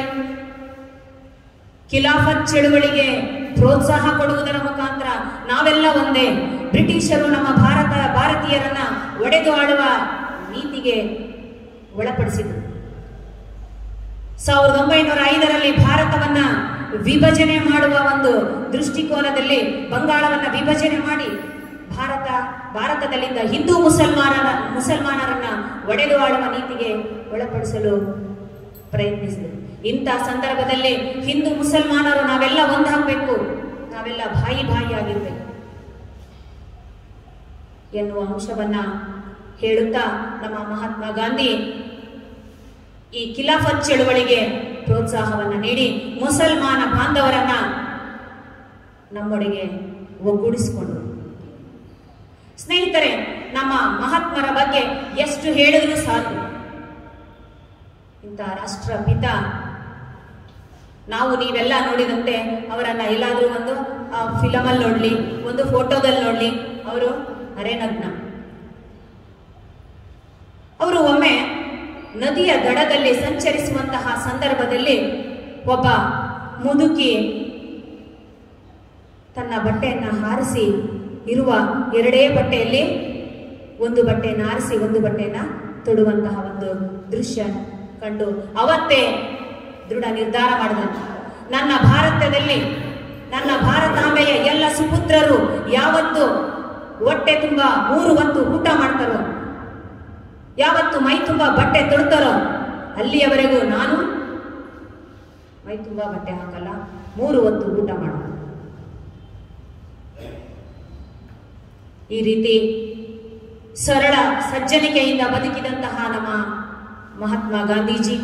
ಖಿಲಾಫತ್ ಚಳುವಳಿಗೆ ಪ್ರೋತ್ಸಾಹ ಕೊಡುವುದರ ಮುಖಾಂತರ ನಾವೆಲ್ಲ ಒಂದೇ. ಬ್ರಿಟಿಷರು ನಮ್ಮ ಭಾರತ ಭಾರತೀಯರನ್ನ ಒಡೆದು ಆಳುವ ನೀತಿಗೆ ಒಳಪಡಿಸಿದರು. ಸಾವಿರದ ಒಂಬೈನೂರ ಐದರಲ್ಲಿ ಭಾರತವನ್ನ ವಿಭಜನೆ ಮಾಡುವ ಒಂದು ದೃಷ್ಟಿಕೋನದಲ್ಲಿ ಬಂಗಾಳವನ್ನ ವಿಭಜನೆ ಮಾಡಿ ಭಾರತ ಭಾರತದಲ್ಲಿದ್ದ ಹಿಂದೂ ಮುಸಲ್ಮಾನರ ಮುಸಲ್ಮಾನರನ್ನ ಒಡೆದು ಆಳುವ ನೀತಿಗೆ ಒಳಪಡಿಸಲು ಪ್ರಯತ್ನಿಸಿದರು. ಇಂಥ ಸಂದರ್ಭದಲ್ಲಿ ಹಿಂದೂ ಮುಸಲ್ಮಾನರು ನಾವೆಲ್ಲ ಒಂದಾಗಬೇಕು, ನಾವೆಲ್ಲ ಭಾಯಿ ಭಾಯಿ ಆಗಿರ್ಬೇಕು ಎನ್ನುವ ಅಂಶವನ್ನ ಹೇಳುತ್ತಾ ನಮ್ಮ ಮಹಾತ್ಮ ಗಾಂಧಿ ಈ ಖಿಲಾಫತ್ ಚಳುವಳಿಗೆ ಪ್ರೋತ್ಸಾಹವನ್ನ ನೀಡಿ ಮುಸಲ್ಮಾನ ಬಾಂಧವರನ್ನ ನಮ್ಮೊಳಗೆ ಒಗ್ಗೂಡಿಸಿಕೊಂಡರು. ಸ್ನೇಹಿತರೆ, ನಮ್ಮ ಮಹಾತ್ಮರ ಬಗ್ಗೆ ಎಷ್ಟು ಹೇಳಿದ್ರೂ ಸಾಕು. ಇಂಥ ರಾಷ್ಟ್ರಪಿತ ನಾವು ನೀವೆಲ್ಲ ನೋಡಿದಂತೆ ಅವರನ್ನ ಎಲ್ಲಾದ್ರೂ ಒಂದು ಫಿಲಮ್ ಅಲ್ಲಿ ನೋಡ್ಲಿ, ಒಂದು ಫೋಟೋದಲ್ಲಿ ನೋಡ್ಲಿ, ಅವರು ಅರೆನಗ್ನ. ಅವರು ಒಮ್ಮೆ ನದಿಯ ದಡದಲ್ಲಿ ಸಂಚರಿಸುವಂತಹ ಸಂದರ್ಭದಲ್ಲಿ ಒಬ್ಬ ಮುದುಕಿ ತನ್ನ ಬಟ್ಟೆಯನ್ನ ಹಾರಿಸಿ ಇರುವ ಎರಡೇ ಬಟ್ಟೆಯಲ್ಲಿ ಒಂದು ಬಟ್ಟೆಯನ್ನು ಆರಿಸಿ ಒಂದು ಬಟ್ಟೆಯನ್ನ ತೊಡುವಂತಹ ಒಂದು ದೃಶ್ಯ ಕಂಡು ಅವತ್ತೇ ದೃಢ ನಿರ್ಧಾರ ಮಾಡಿದಂತ, ನನ್ನ ಭಾರತದಲ್ಲಿ ನನ್ನ ಭಾರತಾಂಬೆಯ ಎಲ್ಲ ಸುಪುತ್ರರು ಯಾವತ್ತು ಹೊಟ್ಟೆ ತುಂಬಾ ಮೂರು ಹೊತ್ತು ಊಟ ಮಾಡ್ತಾರೋ, ಯಾವತ್ತು ಮೈ ತುಂಬಾ ಬಟ್ಟೆ ತೊಡ್ತಾರೋ ಅಲ್ಲಿಯವರೆಗೂ ನಾನು ಮೈ ತುಂಬಾ ಬಟ್ಟೆ ಹಾಕಲ್ಲ, ಮೂರು ಹೊತ್ತು ಊಟ ಮಾಡ. ಈ ರೀತಿ ಸರಳ ಸಜ್ಜನಿಕೆಯಿಂದ ಬದುಕಿದಂತಹ ನಮ್ಮ ಮಹಾತ್ಮ ಗಾಂಧೀಜಿ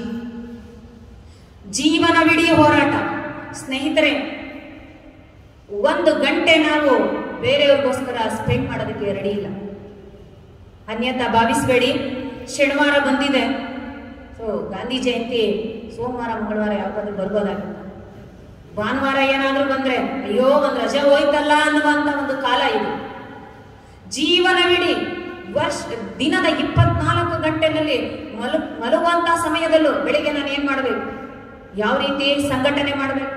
ಜೀವನವಿಡೀ ಹೋರಾಟ. ಸ್ನೇಹಿತರೆ, ಒಂದು ಗಂಟೆ ನಾವು ಬೇರೆಯವ್ರಿಗೋಸ್ಕರ ಸ್ಪೆಂಡ್ ಮಾಡೋದಕ್ಕೆ ರೆಡಿ ಇಲ್ಲ. ಅನ್ಯತಾ ಭಾವಿಸಬೇಡಿ. ಶನಿವಾರ ಬಂದಿದೆ, ಸೊ ಗಾಂಧಿ ಜಯಂತಿ ಸೋಮವಾರ ಮಂಗಳವಾರ ಯಾವ್ದಾದ್ರು ಬರ್ಬೋದಾಗಿತ್ತು. ಭಾನುವಾರ ಏನಾದ್ರೂ ಬಂದ್ರೆ ಅಯ್ಯೋ ಒಂದ್ ರಜೆ ಹೋಯ್ತಲ್ಲ ಅನ್ನುವಂತ ಒಂದು ಕಾಲ ಇದು. ಜೀವನವಿಡೀ ವರ್ಷ ದಿನದ ಇಪ್ಪತ್ನಾಲ್ಕು ಗಂಟೆನಲ್ಲಿ ಮಲು ಮಲಗುವಂತ ಸಮಯದಲ್ಲೂ ಬೆಳಿಗ್ಗೆ ನಾನು ಏನ್ ಮಾಡಬೇಕು, ಯಾವ ರೀತಿ ಸಂಘಟನೆ ಮಾಡಬೇಕು.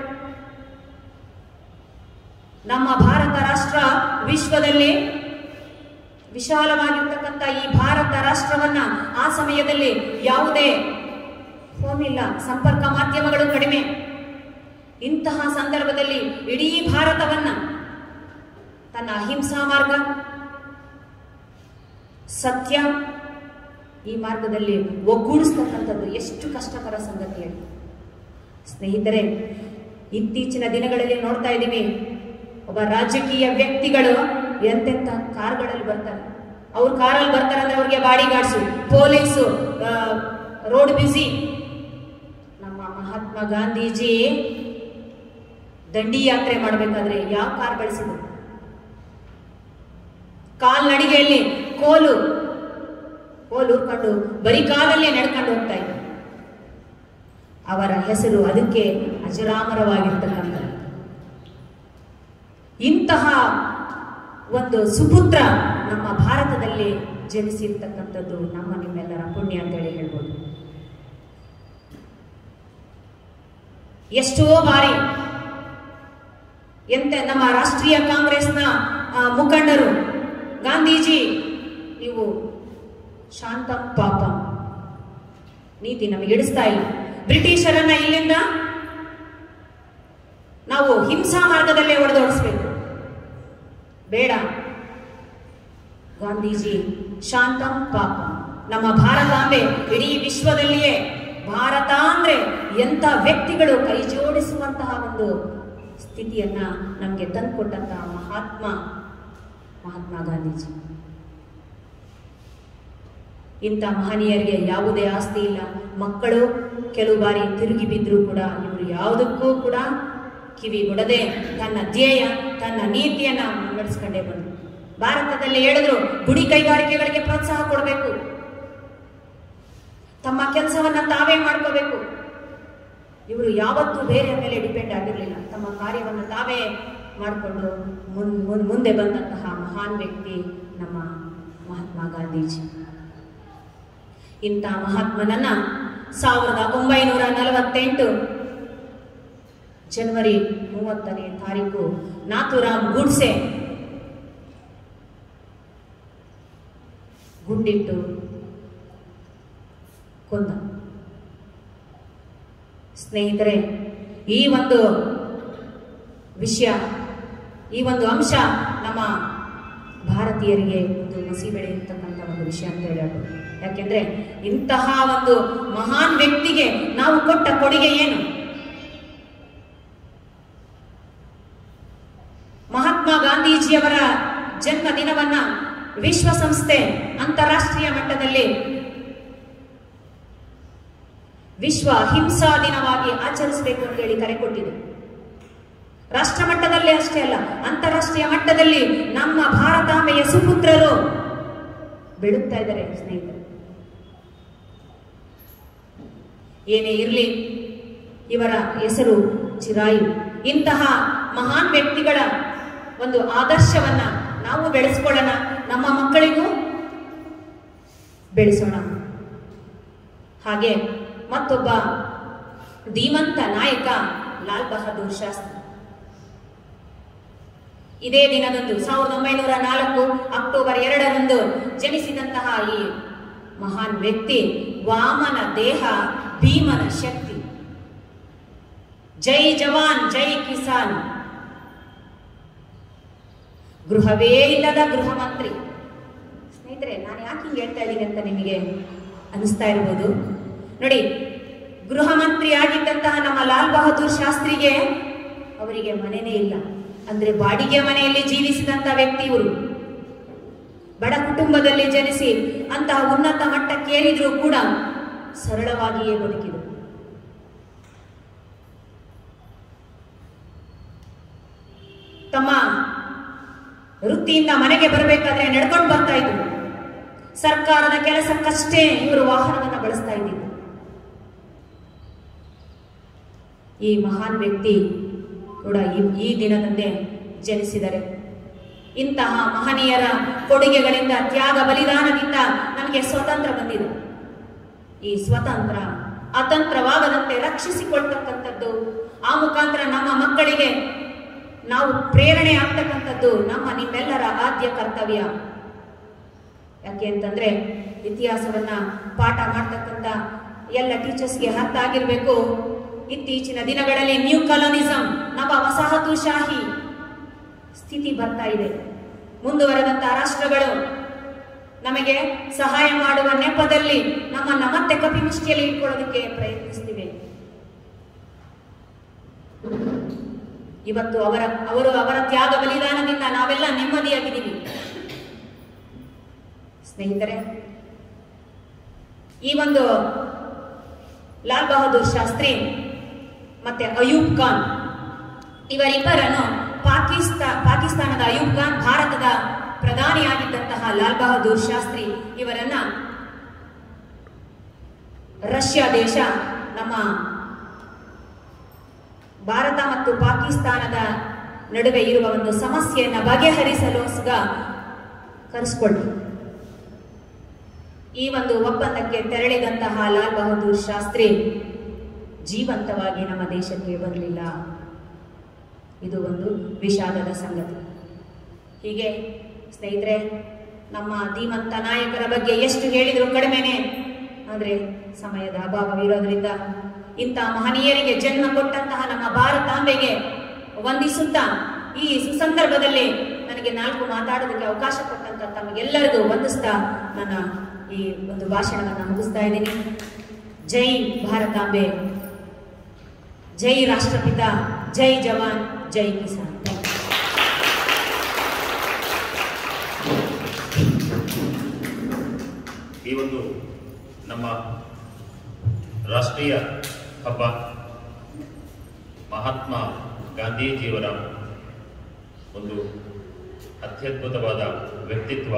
ನಮ್ಮ ಭಾರತ ರಾಷ್ಟ್ರ ವಿಶ್ವದಲ್ಲಿ ವಿಶಾಲವಾಗಿರ್ತಕ್ಕಂಥ ಈ ಭಾರತ ರಾಷ್ಟ್ರವನ್ನ ಆ ಸಮಯದಲ್ಲಿ ಯಾವುದೇ ಫೋನ್ ಇಲ್ಲ, ಸಂಪರ್ಕ ಮಾಧ್ಯಮಗಳು ಕಡಿಮೆ. ಇಂತಹ ಸಂದರ್ಭದಲ್ಲಿ ಇಡೀ ಭಾರತವನ್ನ ತನ್ನ ಅಹಿಂಸಾ ಮಾರ್ಗ, ಸತ್ಯ, ಈ ಮಾರ್ಗದಲ್ಲಿ ಒಗ್ಗೂಡಿಸ್ತಕ್ಕಂಥದ್ದು ಎಷ್ಟು ಕಷ್ಟಕರ ಸಂಗತಿ ಹೇಳಿ. ಸ್ನೇಹಿತರೆ, ಇತ್ತೀಚಿನ ದಿನಗಳಲ್ಲಿ ನೋಡ್ತಾ ಇದ್ದೀವಿ, ಒಬ್ಬ ರಾಜಕೀಯ ವ್ಯಕ್ತಿಗಳು ಎಂತೆಂತ ಕಾರ್ಗಳಲ್ಲಿ ಬರ್ತಾರೆ. ಅವ್ರ ಕಾರಲ್ಲಿ ಬರ್ತಾರೆ ಅಂದ್ರೆ ಅವ್ರಿಗೆ body guards, police, road busy. ನಮ್ಮ ಮಹಾತ್ಮ ಗಾಂಧೀಜಿ ದಂಡಿ ಯಾತ್ರೆ ಮಾಡಬೇಕಾದ್ರೆ ಯಾವ ಕಾರ್ ಬಳಸಿದ್ರು? ಕಾಲ್ನಡಿಗೆಯಲ್ಲಿ ಕೋಲು ಕೋಲು ಉರ್ಕೊಂಡು ಬರೀ ಕಾಲಲ್ಲೇ ನಡ್ಕೊಂಡು ಹೋಗ್ತಾ ಇದ್ರು. ಅವರ ಹೆಸರು ಅದಕ್ಕೆ ಅಜರಾಮರವಾಗಿರ್ತಕ್ಕಂಥ. ಇಂತಹ ಒಂದು ಸುಪುತ್ರ ನಮ್ಮ ಭಾರತದಲ್ಲಿ ಜನಿಸಿರ್ತಕ್ಕಂಥದ್ದು ನಮ್ಮ ನಿಮ್ಮೆಲ್ಲರ ಪುಣ್ಯ ಅಂತೇಳಿ ಹೇಳ್ಬೋದು. ಎಷ್ಟೋ ಬಾರಿ ಎಂತ ನಮ್ಮ ರಾಷ್ಟ್ರೀಯ ಕಾಂಗ್ರೆಸ್ನ ಮುಖಂಡರು, ಗಾಂಧೀಜಿ ನೀವು ಶಾಂತಂ ಪಾಪಂ ನೀತಿ ನಮಗೆ ಇಡಿಸ್ತಾ ಇಲ್ಲ, ಬ್ರಿಟಿಷರನ್ನ ಇಲ್ಲಿಂದ ನಾವು ಹಿಂಸಾ ಮಾರ್ಗದಲ್ಲೇ ಹೊಡೆದೋಡಿಸ್ಬೇಕು, ಬೇಡ. ಗಾಂಧೀಜಿ ಶಾಂತಂ ಪಾಪಂ. ನಮ್ಮ ಭಾರತಾಂಬೆ ಇಡೀ ವಿಶ್ವದಲ್ಲಿಯೇ ಭಾರತ ಅಂದ್ರೆ ಎಂತ ವ್ಯಕ್ತಿಗಳು ಕೈ ಜೋಡಿಸುವಂತಹ ಒಂದು ಸ್ಥಿತಿಯನ್ನ ನಮಗೆ ತಂದುಕೊಟ್ಟಂತಹ ಮಹಾತ್ಮ ಮಹಾತ್ಮ ಗಾಂಧೀಜಿ. ಇಂಥ ಮಹನೀಯರಿಗೆ ಯಾವುದೇ ಆಸ್ತಿ ಇಲ್ಲ. ಮಕ್ಕಳು ಕೆಲವು ಬಾರಿ ತಿರುಗಿ ಬಿದ್ದರೂ ಕೂಡ ಇವರು ಯಾವುದಕ್ಕೂ ಕೂಡ ಕಿವಿಗೊಡದೆ ತನ್ನ ಧ್ಯೇಯ, ತನ್ನ ನೀತಿಯನ್ನ ಮುನ್ನಡೆಸ್ಕೊಂಡೇ ಬಂದರು. ಭಾರತದಲ್ಲಿ ಹೇಳಿದ್ರು ಗುಡಿ ಕೈಗಾರಿಕೆಗಳಿಗೆ ಪ್ರೋತ್ಸಾಹ ಕೊಡಬೇಕು, ತಮ್ಮ ಕೆಲಸವನ್ನ ತಾವೇ ಮಾಡ್ಕೋಬೇಕು. ಇವರು ಯಾವತ್ತೂ ಬೇರೆಯ ಮೇಲೆ ಡಿಪೆಂಡ್ ಆಗಿರಲಿಲ್ಲ. ತಮ್ಮ ಕಾರ್ಯವನ್ನು ತಾವೇ ಮಾಡಿಕೊಂಡು ಮುನ್ ಮುಂದೆ ಬಂದಂತಹ ಮಹಾನ್ ವ್ಯಕ್ತಿ ನಮ್ಮ ಮಹಾತ್ಮ ಗಾಂಧೀಜಿ. ಇಂಥ ಮಹಾತ್ಮನನ್ನ ಸಾವಿರದ ಒಂಬೈನೂರ ನಲವತ್ತೆಂಟು ಜನವರಿ ಮೂವತ್ತನೇ ತಾರೀಕು ನಾಥುರಾಮ್ ಗೂಡ್ಸೆ ಗುಂಡಿಟ್ಟು ಕೊಂದ. ಸ್ನೇಹಿತರೆ, ಈ ಒಂದು ವಿಷಯ, ಈ ಒಂದು ಅಂಶ ನಮ್ಮ ಭಾರತೀಯರಿಗೆ ಒಂದು ಮಸಿ ಬೆಳೆಯತಕ್ಕಂಥ ಒಂದು ವಿಷಯ ಅಂತ ಹೇಳಬಹುದು. ಯಾಕೆಂದ್ರೆ ಇಂತಹ ಒಂದು ಮಹಾನ್ ವ್ಯಕ್ತಿಗೆ ನಾವು ಕೊಟ್ಟ ಕೊಡುಗೆ ಏನು? ಮಹಾತ್ಮ ಗಾಂಧೀಜಿಯವರ ಜನ್ಮ ದಿನವನ್ನ ವಿಶ್ವಸಂಸ್ಥೆ ಅಂತಾರಾಷ್ಟ್ರೀಯ ಮಟ್ಟದಲ್ಲಿ ವಿಶ್ವ ಹಿಂಸಾ ದಿನವಾಗಿ ಆಚರಿಸಬೇಕು ಅಂತ ಹೇಳಿ ಕರೆ ಕೊಟ್ಟಿದೆ. ರಾಷ್ಟ್ರ ಮಟ್ಟದಲ್ಲೇ ಅಷ್ಟೇ ಅಲ್ಲ, ಅಂತಾರಾಷ್ಟ್ರೀಯ ಮಟ್ಟದಲ್ಲಿ ನಮ್ಮ ಭಾರತಾಂಬೆಯ ಸುಪುತ್ರರು ಬೆಳುತ್ತಾ ಇದ್ದಾರೆ. ಸ್ನೇಹಿತರೆ, ಏನೇ ಇರಲಿ, ಇವರ ಹೆಸರು ಚಿರಾಯು. ಇಂತಹ ಮಹಾನ್ ವ್ಯಕ್ತಿಗಳ ಒಂದು ಆದರ್ಶವನ್ನ ನಾವು ಬೆಳೆಸ್ಕೊಳ್ಳೋಣ, ನಮ್ಮ ಮಕ್ಕಳಿಗೂ ಬೆಳೆಸೋಣ. ಹಾಗೆ ಮತ್ತೊಬ್ಬ ಧೀಮಂತ ನಾಯಕ ಲಾಲ್ ಬಹದ್ದೂರ್ ಶಾಸ್ತ್ರಿ. ಇದೇ ದಿನದಂದು ಸಾವಿರದ ಒಂಬೈನೂರ ನಾಲ್ಕು ಅಕ್ಟೋಬರ್ ಎರಡರಂದು ಜನಿಸಿದಂತಹ ಈ ಮಹಾನ್ ವ್ಯಕ್ತಿ, ವಾಮನ ದೇಹ ಭೀಮನ ಶಕ್ತಿ. ಜೈ ಜವಾನ್ ಜೈ ಕಿಸಾನ್. ಗೃಹವೇ ಇಲ್ಲದ ಗೃಹ ಮಂತ್ರಿ. ಸ್ನೇಹಿತರೆ, ನಾನು ಯಾಕೆ ಹಿಂಗೆ ಹೇಳ್ತಾ ಇದ್ದೀನಿ ಅಂತ ನಿಮಗೆ ಅನಿಸ್ತಾ ಇರ್ಬೋದು. ನೋಡಿ, ಗೃಹ ಮಂತ್ರಿ ಆಗಿದ್ದಂತಹ ನಮ್ಮ ಲಾಲ್ ಬಹದ್ದೂರ್ ಶಾಸ್ತ್ರಿಗೆ ಅವರಿಗೆ ಮನೆನೇ ಇಲ್ಲ. ಅಂದ್ರೆ ಬಾಡಿಗೆ ಮನೆಯಲ್ಲಿ ಜೀವಿಸಿದಂತ ವ್ಯಕ್ತಿ ಇವರು. ಬಡ ಕುಟುಂಬದಲ್ಲಿ ಜನಿಸಿ ಅಂತಹ ಉನ್ನತ ಮಟ್ಟಕ್ಕೇರಿದ್ರೂ ಕೂಡ ಸರಳವಾಗಿಯೇ ಬದುಕಿದರು. ತಮ್ಮ ವೃತ್ತಿಯಿಂದ ಮನೆಗೆ ಬರಬೇಕಾದ್ರೆ ನಡ್ಕೊಂಡು ಬರ್ತಾ ಇದ್ರು. ಸರ್ಕಾರದ ಕೆಲಸಕ್ಕಷ್ಟೇ ಇವರು ವಾಹನವನ್ನು ಬಳಸ್ತಾ ಇದ್ದಿದ್ರು. ಈ ಮಹಾನ್ ವ್ಯಕ್ತಿ ಕೂಡ ಈ ದಿನದಂದೇ ಜನಿಸಿದರೆ. ಇಂತಹ ಮಹನೀಯರ ಕೊಡುಗೆಗಳಿಂದ, ತ್ಯಾಗ ಬಲಿದಾನದಿಂದ ನಮಗೆ ಸ್ವಾತಂತ್ರ್ಯ ಬಂದಿದೆ. ಈ ಸ್ವತಂತ್ರ ಅತಂತ್ರವಾಗದಂತೆ ರಕ್ಷಿಸಿಕೊಳ್ತಕ್ಕಂಥದ್ದು, ಆ ಮುಖಾಂತರ ನಮ್ಮ ಮಕ್ಕಳಿಗೆ ನಾವು ಪ್ರೇರಣೆ ಆಗ್ತಕ್ಕಂಥದ್ದು ನಮ್ಮ ನಿಮ್ಮೆಲ್ಲರ ಆದ್ಯ ಕರ್ತವ್ಯ. ಯಾಕೆ ಅಂತಂದ್ರೆ ಇತಿಹಾಸವನ್ನ ಪಾಠ ಮಾಡ್ತಕ್ಕಂಥ ಎಲ್ಲ ಟೀಚರ್ಸ್ಗೆ ಅರ್ಥ ಆಗಿರ್ಬೇಕು. ಇತ್ತೀಚಿನ ದಿನಗಳಲ್ಲಿ ನ್ಯೂ ಕಾಲೋನಿಸಂ, ನವ ವಸಾಹತುಶಾಹಿ ಸ್ಥಿತಿ ಬರ್ತಾ ಇದೆ. ಮುಂದುವರೆದಂತಹ ರಾಷ್ಟ್ರಗಳು ನಮಗೆ ಸಹಾಯ ಮಾಡುವ ನೆಪದಲ್ಲಿ ನಮ್ಮನ್ನ ಮತ್ತೆ ಕಪಿಮುಷ್ಟಿಯಲ್ಲಿ ಇಟ್ಕೊಳ್ಳೋದಕ್ಕೆ ಪ್ರಯತ್ನಿಸ್ತಿವೆ. ಇವತ್ತು ಅವರ ಅವರು ಅವರ ತ್ಯಾಗ ಬಲಿದಾನದಿಂದ ನಾವೆಲ್ಲ ನೆಮ್ಮದಿಯಾಗಿದ್ದೀವಿ. ಸ್ನೇಹಿತರೆ, ಈ ಒಂದು ಲಾಲ್ ಬಹದ್ದೂರ್ ಶಾಸ್ತ್ರಿ ಮತ್ತೆ ಅಯೂಬ್ ಖಾನ್, ಇವರಿಬ್ಬರನ್ನು ಪಾಕಿಸ್ತಾನ ಪಾಕಿಸ್ತಾನದ ಅಯೂಬ್ ಖಾನ್, ಭಾರತದ ಪ್ರಧಾನಿಯಾಗಿದ್ದಂತಹ ಲಾಲ್ ಬಹದ್ದೂರ್ ಶಾಸ್ತ್ರಿ ಇವರನ್ನ ರಷ್ಯಾ ದೇಶ ನಮ್ಮ ಭಾರತ ಮತ್ತು ಪಾಕಿಸ್ತಾನದ ನಡುವೆ ಇರುವ ಒಂದು ಸಮಸ್ಯೆಯನ್ನ ಬಗೆಹರಿಸಲು ಕರೆಸಿಕೊಳ್ಳಿ. ಈ ಒಂದು ಒಪ್ಪಂದಕ್ಕೆ ತೆರಳಿದಂತಹ ಲಾಲ್ ಬಹದ್ದೂರ್ ಶಾಸ್ತ್ರಿ ಜೀವಂತವಾಗಿ ನಮ್ಮ ದೇಶಕ್ಕೆ ಬರಲಿಲ್ಲ. ಇದು ಒಂದು ವಿಷಾದದ ಸಂಗತಿ. ಹೀಗೆ ಸ್ನೇಹಿತರೆ, ನಮ್ಮ ಧೀಮಂತ ನಾಯಕರ ಬಗ್ಗೆ ಎಷ್ಟು ಹೇಳಿದ್ರು ಕಡಿಮೆನೆ. ಆದರೆ ಸಮಯದ ಅಭಾವವಿರೋದ್ರಿಂದ ಇಂಥ ಮಹನೀಯರಿಗೆ ಜನ್ಮ ಕೊಟ್ಟಂತಹ ನಮ್ಮ ಭಾರತಾಂಬೆಗೆ ವಂದಿಸುತ್ತಾ, ಈ ಸುಸಂದರ್ಭದಲ್ಲಿ ನನಗೆ ನಾಲ್ಕು ಮಾತಾಡೋದಕ್ಕೆ ಅವಕಾಶ ಕೊಟ್ಟಂತ ತಮಗೆಲ್ಲರಿಗೂ ವಂದಿಸ್ತಾ ನನ್ನ ಈ ಒಂದು ಭಾಷಣವನ್ನು ಮುಗಿಸ್ತಾ ಇದ್ದೀನಿ. ಜೈ ಭಾರತಾಂಬೆ, ಜೈ ರಾಷ್ಟ್ರಪಿತ, ಜೈ ಜವಾನ್, ಜೈ ಕಿಸಾನ್. ಈ ಒಂದು ನಮ್ಮ ರಾಷ್ಟ್ರೀಯ ಹಬ್ಬ ಮಹಾತ್ಮ ಗಾಂಧೀಜಿಯವರ ಒಂದು ಅತ್ಯದ್ಭುತವಾದ ವ್ಯಕ್ತಿತ್ವ.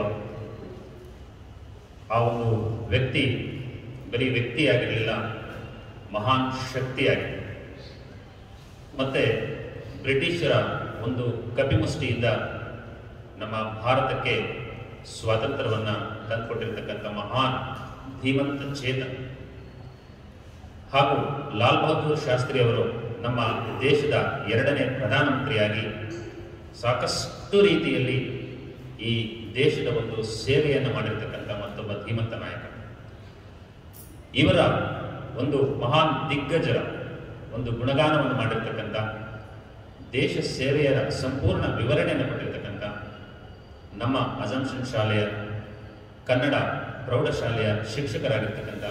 ಆ ಒಂದು ವ್ಯಕ್ತಿ ಬರೀ ವ್ಯಕ್ತಿಯಾಗಿರಲಿಲ್ಲ, ಮಹಾನ್ ಶಕ್ತಿಯಾಗಿದೆ. ಮತ್ತೆ ಬ್ರಿಟಿಷರ ಒಂದು ಕಪಿಮುಷ್ಟಿಯಿಂದ ನಮ್ಮ ಭಾರತಕ್ಕೆ ಸ್ವಾತಂತ್ರ್ಯವನ್ನು ತಂದುಕೊಟ್ಟಿರ್ತಕ್ಕಂಥ ಮಹಾನ್ ಧೀಮಂತ ಚೇತನ. ಹಾಗೂ ಲಾಲ್ ಬಹದ್ದೂರ್ ಶಾಸ್ತ್ರಿ ಅವರು ನಮ್ಮ ದೇಶದ ಎರಡನೇ ಪ್ರಧಾನಮಂತ್ರಿಯಾಗಿ ಸಾಕಷ್ಟು ರೀತಿಯಲ್ಲಿ ಈ ದೇಶದ ಒಂದು ಸೇವೆಯನ್ನು ಮಾಡಿರ್ತಕ್ಕಂಥ ಮತ್ತೊಬ್ಬ ಧೀಮಂತ ನಾಯಕ. ಇವರ ಒಂದು ಮಹಾನ್ ದಿಗ್ಗಜರ ಒಂದು ಗುಣಗಾನವನ್ನು ಮಾಡಿರ್ತಕ್ಕಂಥ, ದೇಶ ಸೇವೆಯ ಸಂಪೂರ್ಣ ವಿವರಣೆಯನ್ನು ಕೊಟ್ಟಿರ್ತಕ್ಕಂಥ ನಮ್ಮ ಅಜಂಪ್ಷನ್ ಶಾಲೆಯ ಕನ್ನಡ ಪ್ರೌಢಶಾಲೆಯ ಶಿಕ್ಷಕರಾಗಿರ್ತಕ್ಕಂಥ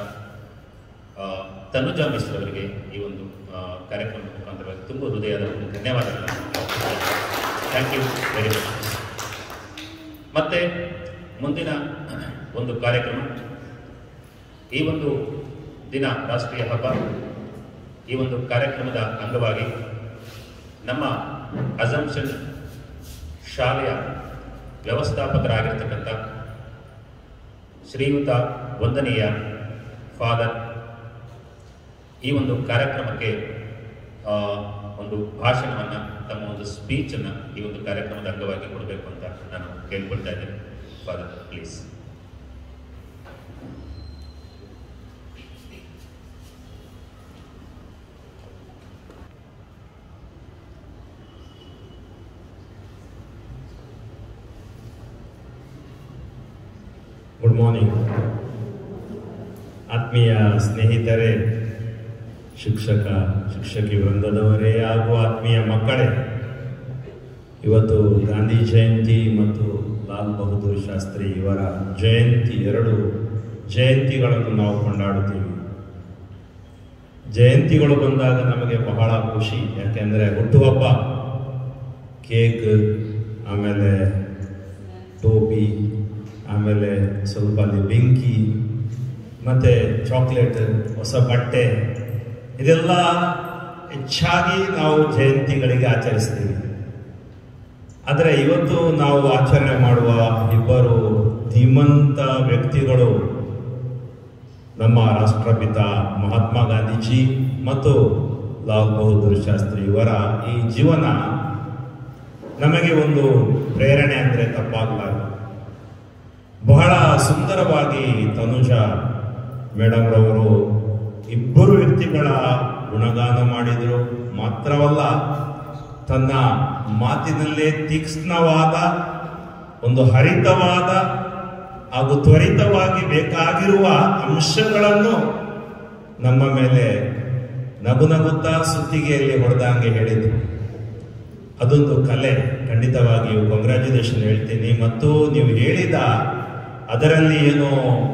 ತನುಜಾ ಮಿಶ್ರ ಅವರಿಗೆ ಈ ಒಂದು ಕಾರ್ಯಕ್ರಮದ ಮುಖಾಂತರ ತುಂಬ ಹೃದಯದ ಒಂದು ಧನ್ಯವಾದಗಳನ್ನು. Thank you very much. ಮತ್ತೆ ಮುಂದಿನ ಒಂದು ಕಾರ್ಯಕ್ರಮ, ಈ ಒಂದು ದಿನ ರಾಷ್ಟ್ರೀಯ ಹಬ್ಬ. ಈ ಒಂದು ಕಾರ್ಯಕ್ರಮದ ಅಂಗವಾಗಿ ನಮ್ಮ ಅಜಂಪ್ಷನ್ ಶಾಲೆಯ ವ್ಯವಸ್ಥಾಪಕರಾಗಿರ್ತಕ್ಕಂಥ ಶ್ರೀಯುತ ವಂದನೀಯ ಫಾದರ್ ಈ ಒಂದು ಕಾರ್ಯಕ್ರಮಕ್ಕೆ ಒಂದು ಭಾಷಣವನ್ನು, ತಮ್ಮ ಒಂದು ಸ್ಪೀಚನ್ನು ಈ ಒಂದು ಕಾರ್ಯಕ್ರಮದ ಅಂಗವಾಗಿ ಕೊಡಬೇಕು ಅಂತ ನಾನು ಕೇಳ್ಕೊಳ್ತಾ ಇದ್ದೇನೆ. Father please. ಗುಡ್ ಮಾರ್ನಿಂಗ್ ಆತ್ಮೀಯ ಸ್ನೇಹಿತರೇ, ಶಿಕ್ಷಕ ಶಿಕ್ಷಕಿ ವೃಂದದವರೇ ಹಾಗೂ ಆತ್ಮೀಯ ಮಕ್ಕಳೇ, ಇವತ್ತು ಗಾಂಧಿ ಜಯಂತಿ ಮತ್ತು ಲಾಲ್ ಬಹದ್ದೂರ್ ಶಾಸ್ತ್ರಿ ಇವರ ಜಯಂತಿ, ಎರಡು ಜಯಂತಿಗಳನ್ನು ನಾವು ಕೊಂಡಾಡುತ್ತೀವಿ. ಜಯಂತಿಗಳು ಬಂದಾಗ ನಮಗೆ ಬಹಳ ಖುಷಿ, ಯಾಕೆಂದರೆ ಹುಟ್ಟುಹಬ್ಬ, ಕೇಕ್, ಆಮೇಲೆ ಟೋಪಿ, ಆಮೇಲೆ ಸ್ವಲ್ಪ ಅಲ್ಲಿ ಬೆಂಕಿ, ಮತ್ತು ಚಾಕ್ಲೇಟ್, ಹೊಸ ಬಟ್ಟೆ, ಇದೆಲ್ಲ ಹೆಚ್ಚಾಗಿ ನಾವು ಜಯಂತಿಗಳಿಗೆ ಆಚರಿಸ್ತೀವಿ. ಆದರೆ ಇವತ್ತು ನಾವು ಆಚರಣೆ ಮಾಡುವ ಇಬ್ಬರು ಧೀಮಂತ ವ್ಯಕ್ತಿಗಳು, ನಮ್ಮ ರಾಷ್ಟ್ರಪಿತ ಮಹಾತ್ಮ ಗಾಂಧೀಜಿ ಮತ್ತು ಲಾಲ್ ಬಹದ್ದೂರ್ ಶಾಸ್ತ್ರಿ ಇವರ ಈ ಜೀವನ ನಮಗೆ ಒಂದು ಪ್ರೇರಣೆ ಅಂದರೆ ತಪ್ಪಾಗಲಾರದು. ಬಹಳ ಸುಂದರವಾಗಿ ತನುಜಾ ಮೇಡಮ್ ರವರು ಇಬ್ಬರು ವ್ಯಕ್ತಿಗಳ ಗುಣಗಾನ ಮಾಡಿದರು. ಮಾತ್ರವಲ್ಲ, ತನ್ನ ಮಾತಿನಲ್ಲೇ ತೀಕ್ಷ್ಣವಾದ, ಒಂದು ಹರಿತವಾದ ಹಾಗೂ ತ್ವರಿತವಾಗಿ ಬೇಕಾಗಿರುವ ಅಂಶಗಳನ್ನು ನಮ್ಮ ಮೇಲೆ ನಗು ನಗುತ್ತಾ ಸುತ್ತಿಗೆಯಲ್ಲಿ ಹೊಡೆದಂಗೆ ಹೇಳಿದರು. ಅದೊಂದು ಕಲೆ, ಖಂಡಿತವಾಗಿಯೂ ಕಂಗ್ರ್ಯಾಚುಲೇಷನ್ ಹೇಳ್ತೀನಿ. ಮತ್ತು ನೀವು ಹೇಳಿದ ಅದರಲ್ಲಿ ಏನೋ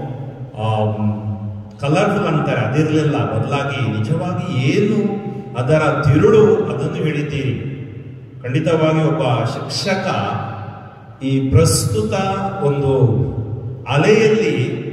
ಕಲರ್ಫುಲ್ ಅಂತಾರೆ, ಅದಿರಲಿಲ್ಲ, ಬದಲಾಗಿ ನಿಜವಾಗಿ ಏನು ಅದರ ತಿರುಳು ಅದನ್ನು ಹೇಳಿದ್ದೀರಿ. ಖಂಡಿತವಾಗಿ ಒಬ್ಬ ಶಿಕ್ಷಕ ಈ ಪ್ರಸ್ತುತ ಒಂದು ಅಲೆಯಲ್ಲಿ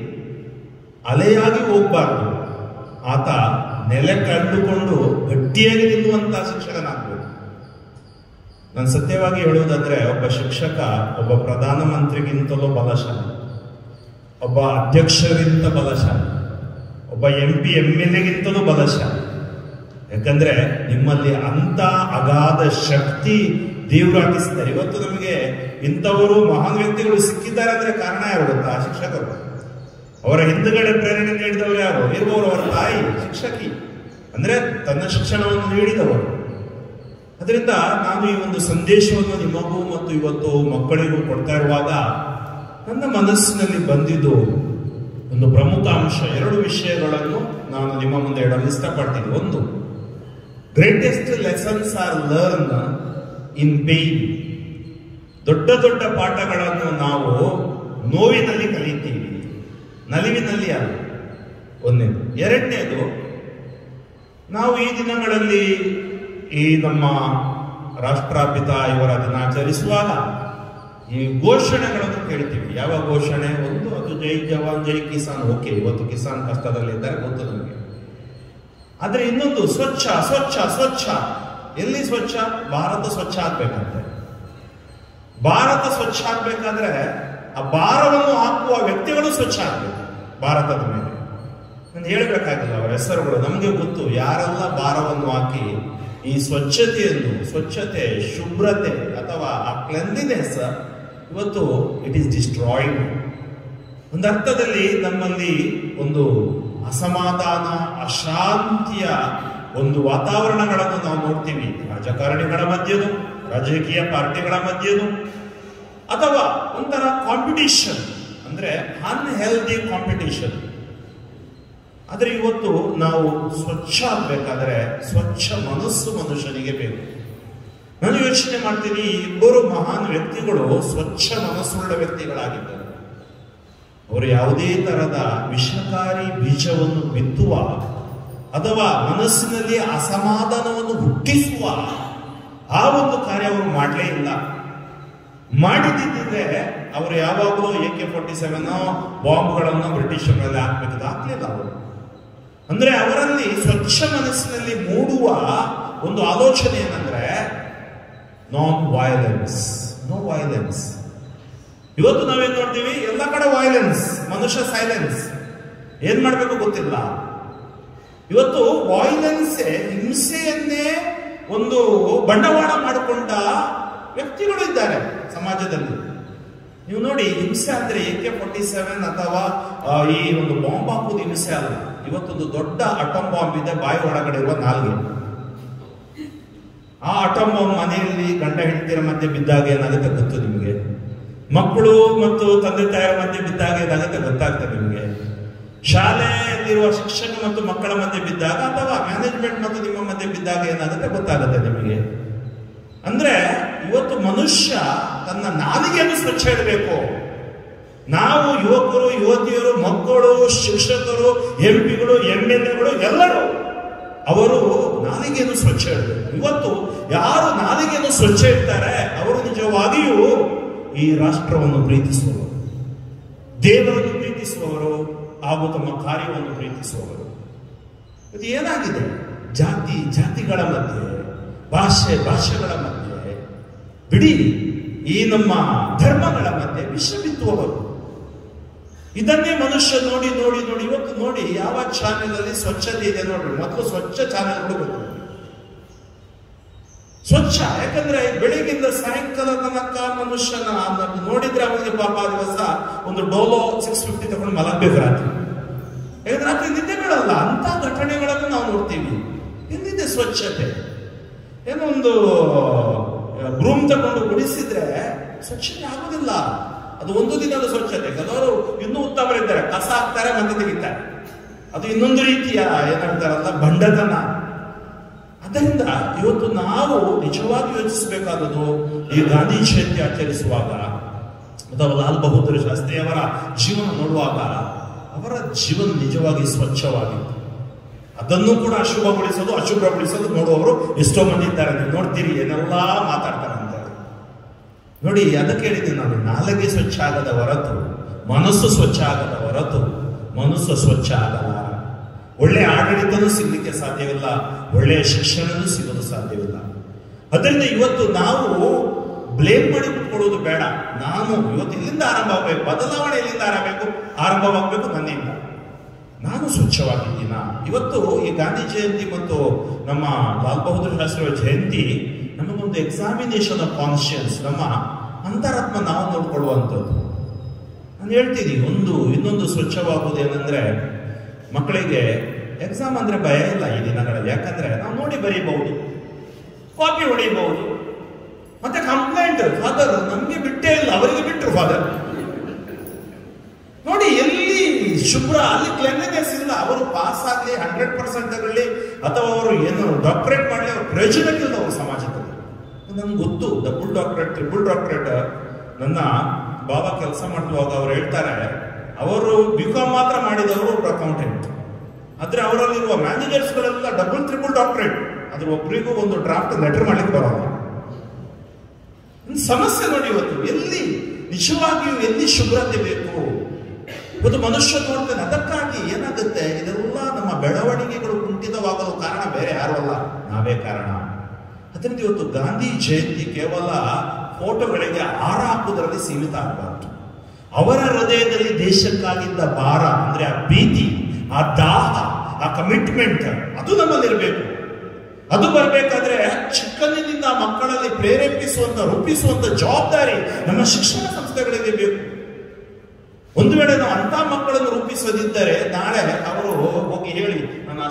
ಅಲೆಯಾಗಿ ಹೋಗಬಾರ್ದು, ಆತ ನೆಲೆ ಕಂಡುಕೊಂಡು ಗಟ್ಟಿಯಾಗಿ ನಿಲ್ಲುವಂತ ಶಿಕ್ಷಕನಾಗಬೇಕು. ನಾನು ಸತ್ಯವಾಗಿ ಹೇಳುವುದಾದ್ರೆ, ಒಬ್ಬ ಶಿಕ್ಷಕ ಒಬ್ಬ ಪ್ರಧಾನಮಂತ್ರಿಗಿಂತಲೂ ಬಲಶಾಲಿ, ಒಬ್ಬ ಅಧ್ಯಕ್ಷರಿಗಿಂತ ಬಲಶಾಲಿ, ಒಬ್ಬ ಎಂ ಪಿ ಎಂ ಎಲ್ ಎಗಿಂತಲೂ ಬಲಶಾಲಿ. ಯಾಕಂದ್ರೆ ನಿಮ್ಮಲ್ಲಿ ಅಂತ ಅಗಾಧ ಶಕ್ತಿ ದೇವರು ಹಾಕಿಸ್ತಾರೆ. ಇವತ್ತು ನಮಗೆ ಇಂಥವರು ಮಹಾನ್ ವ್ಯಕ್ತಿಗಳು ಸಿಕ್ಕಿದ್ದಾರೆ ಅಂದ್ರೆ ಕಾರಣ ಯಾರು ಗೊತ್ತಾ? ಶಿಕ್ಷಕರು. ಅವರ ಹಿಂದುಗಡೆ ಪ್ರೇರಣೆ ನೀಡಿದವರು ಯಾರು ಇರುವವರು? ಅವರ ತಾಯಿ ಶಿಕ್ಷಕಿ, ಅಂದ್ರೆ ತನ್ನ ಶಿಕ್ಷಣವನ್ನು ನೀಡಿದವರು. ಅದರಿಂದ ನಾನು ಈ ಒಂದು ಸಂದೇಶವನ್ನು ನಿಮಗೂ ಮತ್ತು ಇವತ್ತು ಮಕ್ಕಳಿಗೂ ಕೊಡ್ತಾ ಇರುವಾಗ ನನ್ನ ಮನಸ್ಸಿನಲ್ಲಿ ಬಂದಿದ್ದು ಒಂದು ಪ್ರಮುಖ ಅಂಶ, ಎರಡು ವಿಷಯಗಳನ್ನು ನಾನು ನಿಮ್ಮ ಮುಂದೆ ಇಡಲು ಇಷ್ಟಪಡ್ತೀನಿ. ಒಂದು, greatest lessons are learn in pain. ದೊಡ್ಡ ದೊಡ್ಡ ಪಾಠಗಳನ್ನು ನಾವು ನೋವಿನಲ್ಲಿ ಕಲಿತೀವಿ, ನಲಿವಿನಲ್ಲಿ ಅಲ್ಲ. ಒಂದನೇದು. ಎರಡನೇದು, ನಾವು ಈ ದಿನಗಳಲ್ಲಿ ಈ ನಮ್ಮ ರಾಷ್ಟ್ರಪಿತ ಇವರ ದಿನಾಚರಿಸುವಾಗ ಈ ಘೋಷಣೆಗಳನ್ನು ಕೇಳ್ತೀವಿ. ಯಾವ ಘೋಷಣೆ? ಒಂದು, ಅದು ಜೈ ಜವಾನ್ ಜೈ ಕಿಸಾನ್. ಓಕೆ, ಇವತ್ತು ಕಿಸಾನ್ ಕಷ್ಟದಲ್ಲಿದ್ದಾರೆ, ಗೊತ್ತು ನಮಗೆ. ಆದ್ರೆ ಇನ್ನೊಂದು, ಸ್ವಚ್ಛ ಸ್ವಚ್ಛ ಸ್ವಚ್ಛ. ಎಲ್ಲಿ ಸ್ವಚ್ಛ? ಭಾರತ ಸ್ವಚ್ಛ ಆಗ್ಬೇಕಂತೆ. ಭಾರತ ಸ್ವಚ್ಛ ಆಗ್ಬೇಕಾದ್ರೆ ಆ ಭಾರವನ್ನು ಹಾಕುವ ವ್ಯಕ್ತಿಗಳು ಸ್ವಚ್ಛ ಆಗ್ಬೇಕು ಭಾರತದ ಮೇಲೆ. ನಾನು ಹೇಳಬೇಕಾಗಿಲ್ಲ ಅವರ ಹೆಸರುಗಳು, ನಮಗೆ ಗೊತ್ತು ಯಾರೆಲ್ಲ ಭಾರವನ್ನು ಹಾಕಿ ಈ ಸ್ವಚ್ಛತೆಯನ್ನು, ಸ್ವಚ್ಛತೆ, ಶುಭ್ರತೆ ಅಥವಾ ಆ ಕ್ಲೆನ್ಲಿನೆಸ್ ಇವತ್ತು ಇಟ್ ಈಸ್ ಡಿಸ್ಟ್ರಾಯ್ಡ್. ಒಂದು ಅರ್ಥದಲ್ಲಿ ನಮ್ಮಲ್ಲಿ ಒಂದು ಅಸಮಾಧಾನ, ಅಶಾಂತಿಯ ಒಂದು ವಾತಾವರಣಗಳನ್ನು ನಾವು ನೋಡ್ತೀವಿ. ರಾಜಕಾರಣಿಗಳ ಮಧ್ಯೆನೂ, ರಾಜಕೀಯ ಪಾರ್ಟಿಗಳ ಮಧ್ಯೆನೂ, ಅಥವಾ ಒಂಥರ ಕಾಂಪಿಟಿಷನ್, ಅಂದ್ರೆ ಅನ್ಹೆಲ್ದಿ ಕಾಂಪಿಟಿಷನ್. ಆದರೆ ಇವತ್ತು ನಾವು ಸ್ವಚ್ಛ ಆಗ್ಬೇಕಾದ್ರೆ ಸ್ವಚ್ಛ ಮನಸ್ಸು ಮನುಷ್ಯನಿಗೆ ಬೇಕು. ನಾನು ಯೋಚನೆ ಮಾಡ್ತೀನಿ, ಇಬ್ಬರು ಮಹಾನ್ ವ್ಯಕ್ತಿಗಳು ಸ್ವಚ್ಛ ಮನಸ್ಸುಳ್ಳ ವ್ಯಕ್ತಿಗಳಾಗಿದ್ದರು. ಅವರು ಯಾವುದೇ ತರಹದ ವಿಷಕಾರಿ ಬೀಜವನ್ನು ಬಿತ್ತುವ ಅಥವಾ ಮನಸ್ಸಿನಲ್ಲಿ ಅಸಮಾಧಾನವನ್ನು ಹುಟ್ಟಿಸುವ ಆ ಒಂದು ಕಾರ್ಯ ಅವರು ಮಾಡಲೇ ಇಲ್ಲ. ಮಾಡಿದ್ದಿದ್ರೆ ಅವರು ಯಾವಾಗಲೂ ಎ ಕೆ ಫೋರ್ಟಿ ಸೆವೆನ್ ಬಾಂಬ್ಗಳನ್ನು ಬ್ರಿಟಿಷರ್ ಮೇಲೆ ಹಾಕ್ಬೇಕು, ಹಾಕ್ಲಿಲ್ಲ ಅವರು. ಅಂದ್ರೆ ಅವರಲ್ಲಿ ಸ್ವಚ್ಛ ಮನಸ್ಸಿನಲ್ಲಿ ಮೂಡುವ ಒಂದು ಆಲೋಚನೆ ಏನಂದ್ರೆ ನಾನ್ ವೈಲೆನ್ಸ್, ನೋ ವೈಲೆನ್ಸ್. ಇವತ್ತು ನಾವೇನ್ ನೋಡ್ತೀವಿ, ಎಲ್ಲ ಕಡೆ ವೈಲೆನ್ಸ್, ಮನುಷ್ಯ ಸೈಲೆನ್ಸ್. ಏನ್ ಮಾಡ್ಬೇಕು ಗೊತ್ತಿಲ್ಲ. ಇವತ್ತು ವೈಲೆನ್ಸ್, ಹಿಂಸೆಯನ್ನೇ ಒಂದು ಬಂಡವಾಳ ಮಾಡಿಕೊಂಡ ವ್ಯಕ್ತಿಗಳು ಇದ್ದಾರೆ ಸಮಾಜದಲ್ಲಿ. ನೀವು ನೋಡಿ, ಹಿಂಸೆ ಅಂದ್ರೆ ಎ ಕೆ ಫೋರ್ಟಿ ಸೆವೆನ್ ಅಥವಾ ಈ ಒಂದು ಬಾಂಬ್ ಹಾಕುವುದು ಹಿಂಸೆ ಅಲ್ಲ. ಇವತ್ತೊಂದು ದೊಡ್ಡ ಅಟಮ್ ಬಾಂಬ್ ಇದೆ ಬಾಯಿ ಒಳಗಡೆ ಇರುವ ನಾಲ್ಗೆ. ಆ ಅಟಮ್ ಬಾಂಬ್ ಮನೆಯಲ್ಲಿ ಗಂಡ ಹೆಂಡತಿಯರ ಮಧ್ಯೆ ಬಿದ್ದಾಗ ಏನಾಗುತ್ತೆ ಗೊತ್ತು ನಿಮಗೆ. ಮಕ್ಕಳು ಮತ್ತು ತಂದೆ ತಾಯಿಯ ಮಧ್ಯೆ ಬಿದ್ದಾಗ ಏನಾಗುತ್ತೆ ಗೊತ್ತಾಗ್ತದೆ ನಿಮಗೆ. ಶಾಲೆಯಲ್ಲಿರುವ ಶಿಕ್ಷಕ ಮತ್ತು ಮಕ್ಕಳ ಮಧ್ಯೆ ಬಿದ್ದಾಗ, ಅಥವಾ ಮ್ಯಾನೇಜ್ಮೆಂಟ್ ಮತ್ತು ನಿಮ್ಮ ಮಧ್ಯೆ ಬಿದ್ದಾಗ ಏನಾಗುತ್ತೆ ಗೊತ್ತಾಗುತ್ತೆ ನಿಮಗೆ. ಅಂದ್ರೆ ಇವತ್ತು ಮನುಷ್ಯ ತನ್ನ ನಾಲಿಗೆಯನ್ನು ಸ್ವಚ್ಛ ಇಡಬೇಕು. ನಾವು ಯುವಕರು, ಯುವತಿಯರು, ಮಕ್ಕಳು, ಶಿಕ್ಷಕರು, ಎಂ ಪಿಗಳು, ಎಂ ಎಲ್ ಎಗಳು ಎಲ್ಲರೂ ಅವರು ನಾಲಿಗೆಯನ್ನು ಸ್ವಚ್ಛ ಇಡಬೇಕು. ಇವತ್ತು ಯಾರು ನಾಲಿಗೆಯನ್ನು ಸ್ವಚ್ಛ ಇಡ್ತಾರೆ ಅವರು ನಿಜವಾಗಿಯೂ ಈ ರಾಷ್ಟ್ರವನ್ನು ಪ್ರೀತಿಸುವವರು, ದೇವರನ್ನು ಪ್ರೀತಿಸುವವರು ಹಾಗೂ ತಮ್ಮ ಕಾರ್ಯವನ್ನು ಪ್ರೀತಿಸುವವರು. ಇದು ಏನಾಗಿದೆ? ಜಾತಿ ಜಾತಿಗಳ ಮಧ್ಯೆ, ಭಾಷೆ ಭಾಷೆಗಳ ಮಧ್ಯೆ, ಬಿಡಿ ಈ ನಮ್ಮ ಧರ್ಮಗಳ ಮಧ್ಯೆ ವಿಷ ಬಿತ್ತುವವರು. ಇದನ್ನೇ ಮನುಷ್ಯ ನೋಡಿ ನೋಡಿ ನೋಡಿ ಇವತ್ತು ನೋಡಿ ಯಾವ ಚಾನೆಲ್ ಅಲ್ಲಿ ಸ್ವಚ್ಛತೆ ಇದೆ ನೋಡ್ರಿ. ಮೊದಲು ಸ್ವಚ್ಛ ಚಾನೆಲ್ ಬೇಕು, ಸ್ವಚ್ಛ. ಯಾಕಂದ್ರೆ ಬೆಳಿಗ್ಗಿಂದ ಸಾಯಂಕಾಲ ತನಕ ಮನುಷ್ಯನ ನೋಡಿದ್ರೆ ಅವನಿಗೆ ಪಾಪ ದಿವಸ ಒಂದು ಡೋಲೋ ಸಿಕ್ಸ್ ಫಿಫ್ಟಿ ತಗೊಂಡು ಮಲಗಬೇಕು ರಾತ್ರಿ. ಯಾಕಂದ್ರೆ ರಾತ್ರಿ ನಿದ್ದೆ ಬೀಳಲ್ಲ. ಅಂತ ಘಟನೆಗಳನ್ನು ನಾವು ನೋಡ್ತೀವಿ. ಎಲ್ಲಿದೆ ಸ್ವಚ್ಛತೆ? ಏನೋ ಒಂದು ಬ್ರೂಮ್ ತಗೊಂಡು ಗುಡಿಸಿದ್ರೆ ಸ್ವಚ್ಛತೆ ಆಗುದಿಲ್ಲ. ಅದು ಒಂದು ದಿನದ ಸ್ವಚ್ಛತೆ. ಕೆಲವರು ಇನ್ನೂ ಉತ್ತಮರಿದ್ದಾರೆ, ಕಸ ಹಾಕ್ತಾರೆ ಮತ್ತೆ ತೆಗಿತಾರೆ. ಅದು ಇನ್ನೊಂದು ರೀತಿಯ ಏನಂತಾರಲ್ಲ ಬಂಡತನ. ಅದರಿಂದ ಇವತ್ತು ನಾವು ನಿಜವಾಗಿ ಯೋಚಿಸಬೇಕಾದದ್ದು, ಈ ಗಾಂಧಿ ಜಯಂತಿ ಆಚರಿಸುವಾಗ ಅಥವಾ ಲಾಲ್ ಬಹದ್ದೂರ್ ಶಾಸ್ತ್ರಿ ಅವರ ಜೀವನ ನೋಡುವಾಗ ಅವರ ಜೀವನ ನಿಜವಾಗಿ ಸ್ವಚ್ಛವಾಗಿತ್ತು. ಅದನ್ನು ಕೂಡ ಅಶುಭಗೊಳಿಸೋದು, ಅಶುಭಗೊಳಿಸೋದು ನೋಡುವವರು ಎಷ್ಟೋ ಮಂದಿ ಇದ್ದಾರೆ. ನೀವು ನೋಡ್ತೀರಿ ಏನೆಲ್ಲ ಮಾತಾಡ್ತಾರೆ ಅಂತ ನೋಡಿ. ಅದಕ್ಕೆ ಹೇಳಿದ್ದೀನಿ ನಾನು, ನಾಲಿಗೆ ಸ್ವಚ್ಛ ಆಗದ ಹೊರತು ಮನಸ್ಸು ಸ್ವಚ್ಛ ಆಗದ ಹೊರತು ಮನಸ್ಸು ಸ್ವಚ್ಛ ಆಗಲ್ಲ. ಒಳ್ಳೆ ಆಡಳಿತನೂ ಸಿಗಲಿಕ್ಕೆ ಸಾಧ್ಯವಿಲ್ಲ, ಒಳ್ಳೆಯ ಶಿಕ್ಷಣನೂ ಸಿಗೋದು ಸಾಧ್ಯವಿಲ್ಲ. ಅದರಿಂದ ಇವತ್ತು ನಾವು ಬ್ಲೇಮ್ ಮಾಡಿ ಬಿಟ್ಕೊಳ್ಳೋದು ಬೇಡ. ನಾನು ಇವತ್ತು ಇಲ್ಲಿಂದ ಆರಂಭ ಆಗಬೇಕು, ಬದಲಾವಣೆ ಎಲ್ಲಿಂದ ಆರಬೇಕು ಆರಂಭವಾಗಬೇಕು ನನ್ನಿಂದ. ನಾನು ಸ್ವಚ್ಛವಾಗಿದ್ದೀನ. ಇವತ್ತು ಈ ಗಾಂಧಿ ಜಯಂತಿ ಮತ್ತು ನಮ್ಮ ಲಾಲ್ ಬಹದ್ದೂರ್ ಶಾಸ್ತ್ರಿ ಜಯಂತಿ ನಮಗೊಂದು ಎಕ್ಸಾಮಿನೇಷನ್ ಆಫ್ ಕಾನ್ಶಿಯನ್ಸ್, ನಮ್ಮ ಅಂತರಾತ್ಮ ನಾವು ನೋಡ್ಕೊಳ್ಳುವಂಥದ್ದು. ನಾನು ಹೇಳ್ತೀನಿ, ಒಂದು ಇನ್ನೊಂದು ಸ್ವಚ್ಛವಾಗುವುದು ಏನಂದ್ರೆ, ಮಕ್ಕಳಿಗೆ ಎಕ್ಸಾಮ್ ಅಂದ್ರೆ ಭಯ ಇಲ್ಲ ಈ ದಿನಗಳಲ್ಲಿ. ಯಾಕಂದ್ರೆ ನಾವು ನೋಡಿ ಬರೀಬಹುದು, ಕಾಪಿ ಹೊಡಿಬಹುದು, ಮತ್ತೆ ಕಂಪ್ಲೇಂಟ್ ಫಾದರ್ ನಮ್ಗೆ ಬಿಟ್ಟೇ ಇಲ್ಲ, ಅವರಿಗೆ ಬಿಟ್ಟರು ಫಾದರ್ ನೋಡಿ. ಎಲ್ಲಿ ಶುಭ್ರ, ಅಲ್ಲಿ ಕ್ಲೆನ್ಲಿನೆಸ್ ಇಲ್ಲ. ಅವರು ಪಾಸ್ ಆಗಲಿ, ಹಂಡ್ರೆಡ್ ಪರ್ಸೆಂಟ್ ತಗೊಳ್ಳಿ, ಅಥವಾ ಅವರು ಏನು ಡಾಕ್ಟರೇಟ್ ಮಾಡಲಿ, ಅವ್ರ ಪ್ರಯೋಜನಕ್ಕಿಲ್ಲ ಅವ್ರ ಸಮಾಜದಲ್ಲಿ. ನನ್ಗೆ ಗೊತ್ತು, ಡಬಲ್ ಡಾಕ್ಟರೇಟ್, ಟ್ರಿಬಲ್ ಡಾಕ್ಟರೇಟ್. ನನ್ನ ಬಾಬಾ ಕೆಲಸ ಮಾಡುವಾಗ ಅವ್ರು ಹೇಳ್ತಾರೆ, ಅವರು ಬಿಕಾಮ್ ಮಾತ್ರ ಮಾಡಿದವರು ಒಬ್ಬರು ಅಕೌಂಟೆಂಟ್. ಆದ್ರೆ ಅವರಲ್ಲಿರುವ ಮ್ಯಾನೇಜರ್ಸ್ ಗಳೆಲ್ಲ ಡಬಲ್ ತ್ರಿಬಲ್ ಡಾಕ್ಟರೇಟ್. ಅದ್ರ ಒಬ್ಬರಿಗೂ ಒಂದು ಡ್ರಾಫ್ಟ್ ಲೆಟರ್ ಮಾಡ್ಲಿಕ್ಕೆ ಬರೋಲ್ಲ. ಸಮಸ್ಯೆ ನೋಡಿ ಇವತ್ತು. ಎಲ್ಲಿ ನಿಜವಾಗಿಯೂ ಎಲ್ಲಿ ಶುಭ್ರತೆ ಬೇಕು ಇವತ್ತು ಮನುಷ್ಯ ನೋಡ್ತಾನೆ. ಅದಕ್ಕಾಗಿ ಏನಾಗುತ್ತೆ, ಇದೆಲ್ಲ ನಮ್ಮ ಬೆಳವಣಿಗೆಗಳು ಕುಂಠಿತವಾಗಲು ಕಾರಣ ಬೇರೆ ಯಾರು ಅಲ್ಲ, ನಾವೇ ಕಾರಣ. ಅದರಿಂದ ಇವತ್ತು ಗಾಂಧಿ ಜಯಂತಿ ಕೇವಲ ಫೋಟೋಗಳಿಗೆ ಹಾರ ಹಾಕುವುದರಲ್ಲಿ ಸೀಮಿತ ಆಗಬಾರ್ದು. ಅವರ ಹೃದಯದಲ್ಲಿ ದೇಶಕ್ಕಾಗಿದ್ದ ಭಾರ, ಅಂದ್ರೆ ಆ ಪ್ರೀತಿ, ಆ ದಾಹ, ಆ ಕಮಿಟ್ಮೆಂಟ್, ಅದು ನಮ್ಮಲ್ಲಿರಬೇಕು. ಅದು ಬರಬೇಕಾದ್ರೆ ಚಿಕ್ಕಂದಿನಿಂದ ಮಕ್ಕಳಲ್ಲಿ ಪ್ರೇರೇಪಿಸುವಂತ, ರೂಪಿಸುವಂತ ಜವಾಬ್ದಾರಿ ನಮ್ಮ ಶಿಕ್ಷಣ ಸಂಸ್ಥೆಗಳಿಗೆ ಬೇಕು. ಒಂದು ವೇಳೆ ನಾವು ಅಂತ ಮಕ್ಕಳನ್ನು ರೂಪಿಸದಿದ್ದರೆ ನಾಳೆ ಅವರು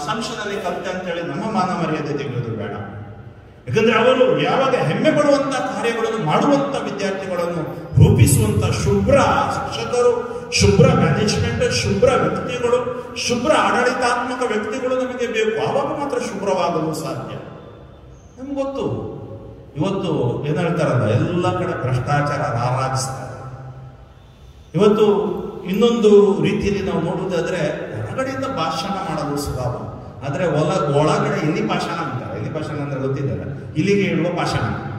ಅಸಂಪ್ಷನಲ್ಲಿ ಕಲಿತೆ ಅಂತೇಳಿ ನಮ್ಮ ಮಾನ ಮರ್ಯಾದೆ ತೆಗೆಯೋದು ಬೇಡ. ಯಾಕಂದ್ರೆ ಅವರು ಯಾವಾಗ ಹೆಮ್ಮೆ ಪಡುವಂತ ಕಾರ್ಯಗಳನ್ನು ಮಾಡುವಂತ ವಿದ್ಯಾರ್ಥಿಗಳನ್ನು ರೂಪಿಸುವಂತ ಶುಭ್ರ ಶಿಕ್ಷಕರು, ಶುಭ್ರ ಮ್ಯಾನೇಜ್ಮೆಂಟ್, ಶುಭ್ರ ವ್ಯಕ್ತಿಗಳು, ಶುಭ್ರ ಆಡಳಿತಾತ್ಮಕ ವ್ಯಕ್ತಿಗಳು ನಮಗೆ ಬೇಕು. ಆವಾಗ ಮಾತ್ರ ಶುಭ್ರವಾಗಲು ಸಾಧ್ಯ. ನಮ್ಗೆ ಗೊತ್ತು, ಇವತ್ತು ಏನ್ ಹೇಳ್ತಾರಲ್ಲ, ಎಲ್ಲ ಕಡೆ ಭ್ರಷ್ಟಾಚಾರ ರಾರಾಜಿಸ್ತಾರೆ. ಇವತ್ತು ಇನ್ನೊಂದು ರೀತಿಯಲ್ಲಿ ನಾವು ನೋಡುವುದಾದ್ರೆ ಹೊರಗಡೆಯಿಂದ ಭಾಷಣ ಮಾಡಲು ಸುಲಭ, ಆದ್ರೆ ಒಳ ಒಳಗಡೆ ಇಲ್ಲಿ ಭಾಷಣ ಅಂತಾರೆ. ಇಲ್ಲಿ ಭಾಷಣ ಅಂದ್ರೆ ಗೊತ್ತಿದ್ದಾರೆ, ಇಲ್ಲಿಗೆ ಇಡುವ ಭಾಷಣ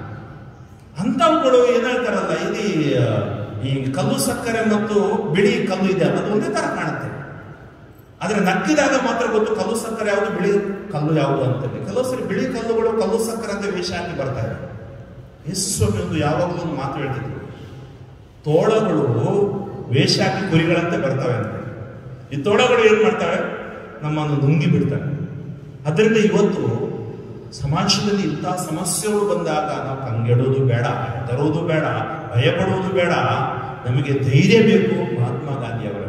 ಅಂತವುಗಳು ಏನ್ ಹೇಳ್ತಾರಲ್ಲ, ಇಲ್ಲಿ ಈ ಕಲ್ಲು ಸಕ್ಕರೆ ಮತ್ತು ಬಿಳಿ ಕಲ್ಲು ಇದೆ ಅದು ಒಂದೇ ತರ ಕಾಣುತ್ತೆ. ಆದ್ರೆ ನಕ್ಕಿದಾಗ ಮಾತ್ರ ಗೊತ್ತು ಕಲ್ಲು ಸಕ್ಕರೆ ಯಾವುದು, ಬಿಳಿ ಕಲ್ಲು ಯಾವುದು ಅಂತೇಳಿ. ಕೆಲವು ಸರಿ ಬಿಳಿ ಕಲ್ಲುಗಳು ಕಲ್ಲು ಸಕ್ಕರೆ ಅಂತ ವೇಷ ಹಾಕಿ ಬರ್ತಾ ಇದೆ. ಯೇಸು ಸ್ವಾಮಿ ಒಂದು ಯಾವಾಗಲೂ ಒಂದು ಮಾತು ಹೇಳ್ತಿದ್ರು, ತೋಳಗಳು ವೇಷ ಹಾಕಿ ಕುರಿಗಳಂತೆ ಬರ್ತವೆ ಅಂತ. ಈ ತೋಳಗಳು ಏನ್ ಮಾಡ್ತವೆ, ನಮ್ಮನ್ನು ನುಂಗಿ ಬಿಡ್ತವೆ. ಅದರಿಂದ ಇವತ್ತು ಸಮಾಜದಲ್ಲಿ ಇಂತಹ ಸಮಸ್ಯೆಗಳು ಬಂದಾಗ ನಾವು ಕಂಗೆಡೋದು ಬೇಡ, ತರುವುದು ಬೇಡ, ಭಯಪಡುವುದು ಬೇಡ. ನಮಗೆ ಧೈರ್ಯ ಬೇಕು. ಮಹಾತ್ಮ ಗಾಂಧಿ ಅವರಂತೆ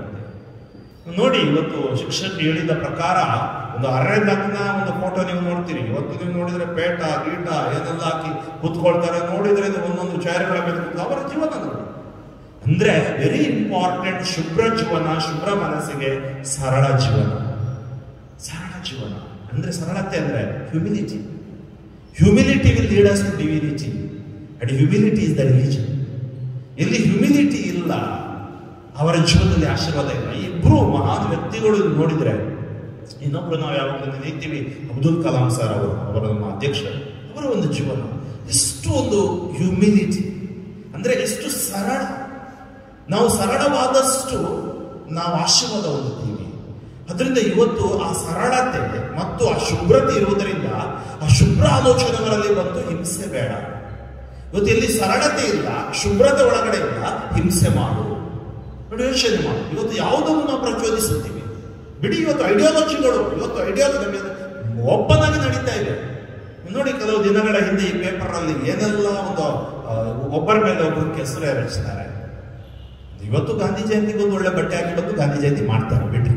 ನೋಡಿ, ಇವತ್ತು ಶಿಕ್ಷಕರು ಹೇಳಿದ ಪ್ರಕಾರ ಒಂದು ಅರೆದಕ್ನ ಒಂದು ಫೋಟೋ ನೀವು ನೋಡ್ತೀರಿ. ಇವತ್ತು ನೀವು ನೋಡಿದ್ರೆ ಪೇಟ ಗೀಟ ಏನೆಲ್ಲ ಹಾಕಿ ಕೂತ್ಕೊಳ್ತಾರೆ. ನೋಡಿದ್ರೆ ಒಂದೊಂದು ಚೇರ್ಗಳ ಮೇಲೆ ಕೂತ್ಕೊಂಡು ಅವರ ಜೀವನ ನೋಡಿ. ಅಂದ್ರೆ ವೆರಿ ಇಂಪಾರ್ಟೆಂಟ್ ಶುಭ್ರ ಜೀವನ, ಶುಭ್ರ ಮನಸ್ಸಿಗೆ ಸರಳ ಜೀವನ. ಸರಳ ಜೀವನ ಅಂದ್ರೆ ಸರಳತೆ ಅಂದ್ರೆ humility. Humility will lead us to divinity and humility is the religion. ಎಲ್ಲಿ ಹ್ಯೂಮಿಲಿಟಿ ಇಲ್ಲ ಅವರ ಜೀವನದಲ್ಲಿ ಆಶೀರ್ವಾದ ಇಲ್ಲ. ಇಬ್ರು ಮಹಾನ್ ವ್ಯಕ್ತಿಗಳು ನೋಡಿದ್ರೆ, ಇನ್ನೊಬ್ರು ನಾವು ಯಾವಾಗಲೂ ನೆನೀತೀವಿ ಅಬ್ದುಲ್ ಕಲಾಂ ಸರ್ ಅವರು, ಅವರ ನಮ್ಮ ಅಧ್ಯಕ್ಷರು. ಅವರ ಒಂದು ಜೀವನ ಎಷ್ಟು ಒಂದು ಹ್ಯೂಮಿಲಿಟಿ ಅಂದ್ರೆ ಎಷ್ಟು ಸರಳ. ನಾವು ಸರಳವಾದಷ್ಟು ನಾವು ಆಶೀರ್ವಾದ ಹೊಂದುತ್ತೀವಿ. ಅದರಿಂದ ಇವತ್ತು ಆ ಸರಳತೆ ಮತ್ತು ಆ ಶುಭ್ರತೆ ಇರುವುದರಿಂದ ಆ ಶುಭ್ರ ಆಲೋಚನೆಗಳಲ್ಲಿ ಬಂದು ಹಿಂಸೆ ಬೇಡ. ಇವತ್ತು ಎಲ್ಲಿ ಸರಳತೆ ಇಲ್ಲ, ಶುಭ್ರತೆ ಒಳಗಡೆ ಇಲ್ಲ, ಹಿಂಸೆ ಮಾಡು, ನೋಡಿ ಯೋಚನೆ ಮಾಡು. ಇವತ್ತು ಯಾವುದನ್ನು ನಾವು ಪ್ರಚೋದಿಸುತ್ತೀವಿ ಬಿಡಿ. ಇವತ್ತು ಐಡಿಯಾಲಜಿಗಳು, ಇವತ್ತು ಐಡಿಯಾಲಜಿ ಒಬ್ಬನಾಗಿ ನಡೀತಾ ಇದೆ ನೋಡಿ. ಕೆಲವು ದಿನಗಳ ಹಿಂದೆ ಈ ಪೇಪರ್ ಅಲ್ಲಿ ಏನೆಲ್ಲ ಒಂದು ಒಬ್ಬರ ಮೇಲೆ ಒಬ್ಬರು ಕೆಸರು ಎರಚಿದ್ದಾರೆ. ಇವತ್ತು ಗಾಂಧಿ ಜಯಂತಿಗೆ ಒಂದು ಒಳ್ಳೆ ಬಟ್ಟೆ ಹಾಕಿ ಬಂದು ಗಾಂಧಿ ಜಯಂತಿ ಮಾಡ್ತಾರೆ ಬಿಡ್ರಿ.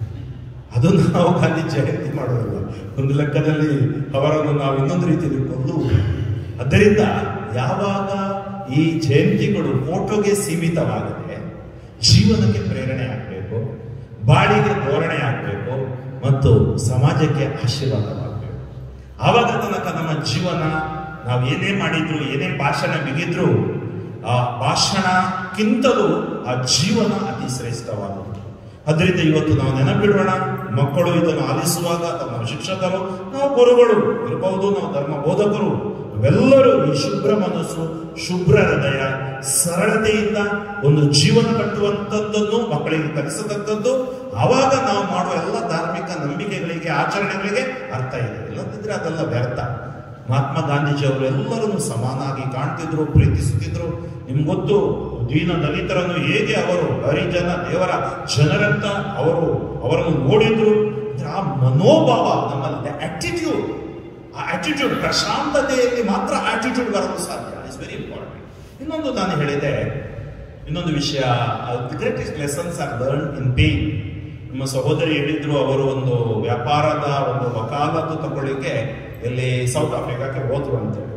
ಅದು ನಾವು ಗಾಂಧಿ ಜಯಂತಿ ಮಾಡೋದಿಲ್ಲ. ಒಂದು ಲೆಕ್ಕದಲ್ಲಿ ಅವರನ್ನು ನಾವು ಇನ್ನೊಂದು ರೀತಿಯಲ್ಲಿ ಕೊಂದುವುದು. ಅದರಿಂದ ಯಾವಾಗ ಈ ಜಯಂತಿಗಳು ಫೋಟೋಗೆ ಸೀಮಿತವಾಗದೆ ಜೀವನಕ್ಕೆ ಪ್ರೇರಣೆ ಆಗಬೇಕು, ಬಾಳಿಗೆ ಧೋರಣೆ ಆಗಬೇಕು ಮತ್ತು ಸಮಾಜಕ್ಕೆ ಆಶೀರ್ವಾದವಾಗಬೇಕು. ಆವಾಗ ತನಕ ನಮ್ಮ ಜೀವನ ನಾವು ಏನೇ ಮಾಡಿದ್ರು, ಏನೇ ಭಾಷಣ ಬಿಗಿದ್ರು, ಆ ಭಾಷಣಕ್ಕಿಂತಲೂ ಆ ಜೀವನ ಅತಿ ಶ್ರೇಷ್ಠವಾದದ್ದು. ಅದರಿಂದ ಇವತ್ತು ನಾವು ನೆನಪಿಡೋಣ, ಮಕ್ಕಳು ಇದನ್ನು ಆಲಿಸುವಾಗ ತಮ್ಮ ಶಿಕ್ಷಕರು, ನಾವು ಗುರುಗಳು ಇರಬಹುದು, ನಾವು ಧರ್ಮ ಬೋಧಕರು, ನಾವೆಲ್ಲರೂ ಈ ಶುಭ್ರ ಮನಸ್ಸು, ಶುಭ್ರ ಹೃದಯ, ಸರಳತೆಯಿಂದ ಒಂದು ಜೀವನ ಕಟ್ಟುವಂಥದ್ದನ್ನು ಮಕ್ಕಳಿಗೆ ಕಲಿಸತಕ್ಕದ್ದು. ಆವಾಗ ನಾವು ಮಾಡುವ ಎಲ್ಲ ಧಾರ್ಮಿಕ ನಂಬಿಕೆಗಳಿಗೆ, ಆಚರಣೆಗಳಿಗೆ ಅರ್ಥ ಇದೆ. ಇಲ್ಲದಿದ್ರೆ ಅದೆಲ್ಲ ವ್ಯರ್ಥ. ಮಹಾತ್ಮ ಗಾಂಧೀಜಿ ಅವರು ಎಲ್ಲರನ್ನು ಸಮಾನಾಗಿ ಕಾಣ್ತಿದ್ರು, ಪ್ರೀತಿಸುತ್ತಿದ್ರು. ನಿಮ್ಗೆ ಗೊತ್ತು, ದೀನ ದಲಿತರನ್ನು ಹೇಗೆ ಅವರು ಹರಿಜನ ದೇವರ ಜನರಂತ ಅವರು ಅವರನ್ನು ನೋಡಿದ್ರು. ಆ ಮನೋಭಾವ ನಮ್ಮಲ್ಲಿ ಆಟಿಟ್ಯೂಡ್, ಆ ಆಟಿಟ್ಯೂಡ್ ಪ್ರಶಾಂತತೆಯಲ್ಲಿ ಮಾತ್ರ ಆಟಿಟ್ಯೂಡ್ ಬರಲು ಸಾಧ್ಯ. It's very important. ಇನ್ನೊಂದು ನಾನು ಹೇಳಿದೆ, ಇನ್ನೊಂದು ವಿಷಯ, the greatest lessons are learn in pain. ನಿಮ್ಮ ಸಹೋದರಿ ಹೇಳಿದ್ರು, ಅವರು ಒಂದು ವ್ಯಾಪಾರದ ಒಂದು ವಕಾಲತ್ತು ತಗೊಳ್ಳಿಕ್ಕೆ ಇಲ್ಲಿ ಸೌತ್ ಆಫ್ರಿಕಾಕ್ಕೆ ಹೋದ್ರು ಅಂತೇಳಿ.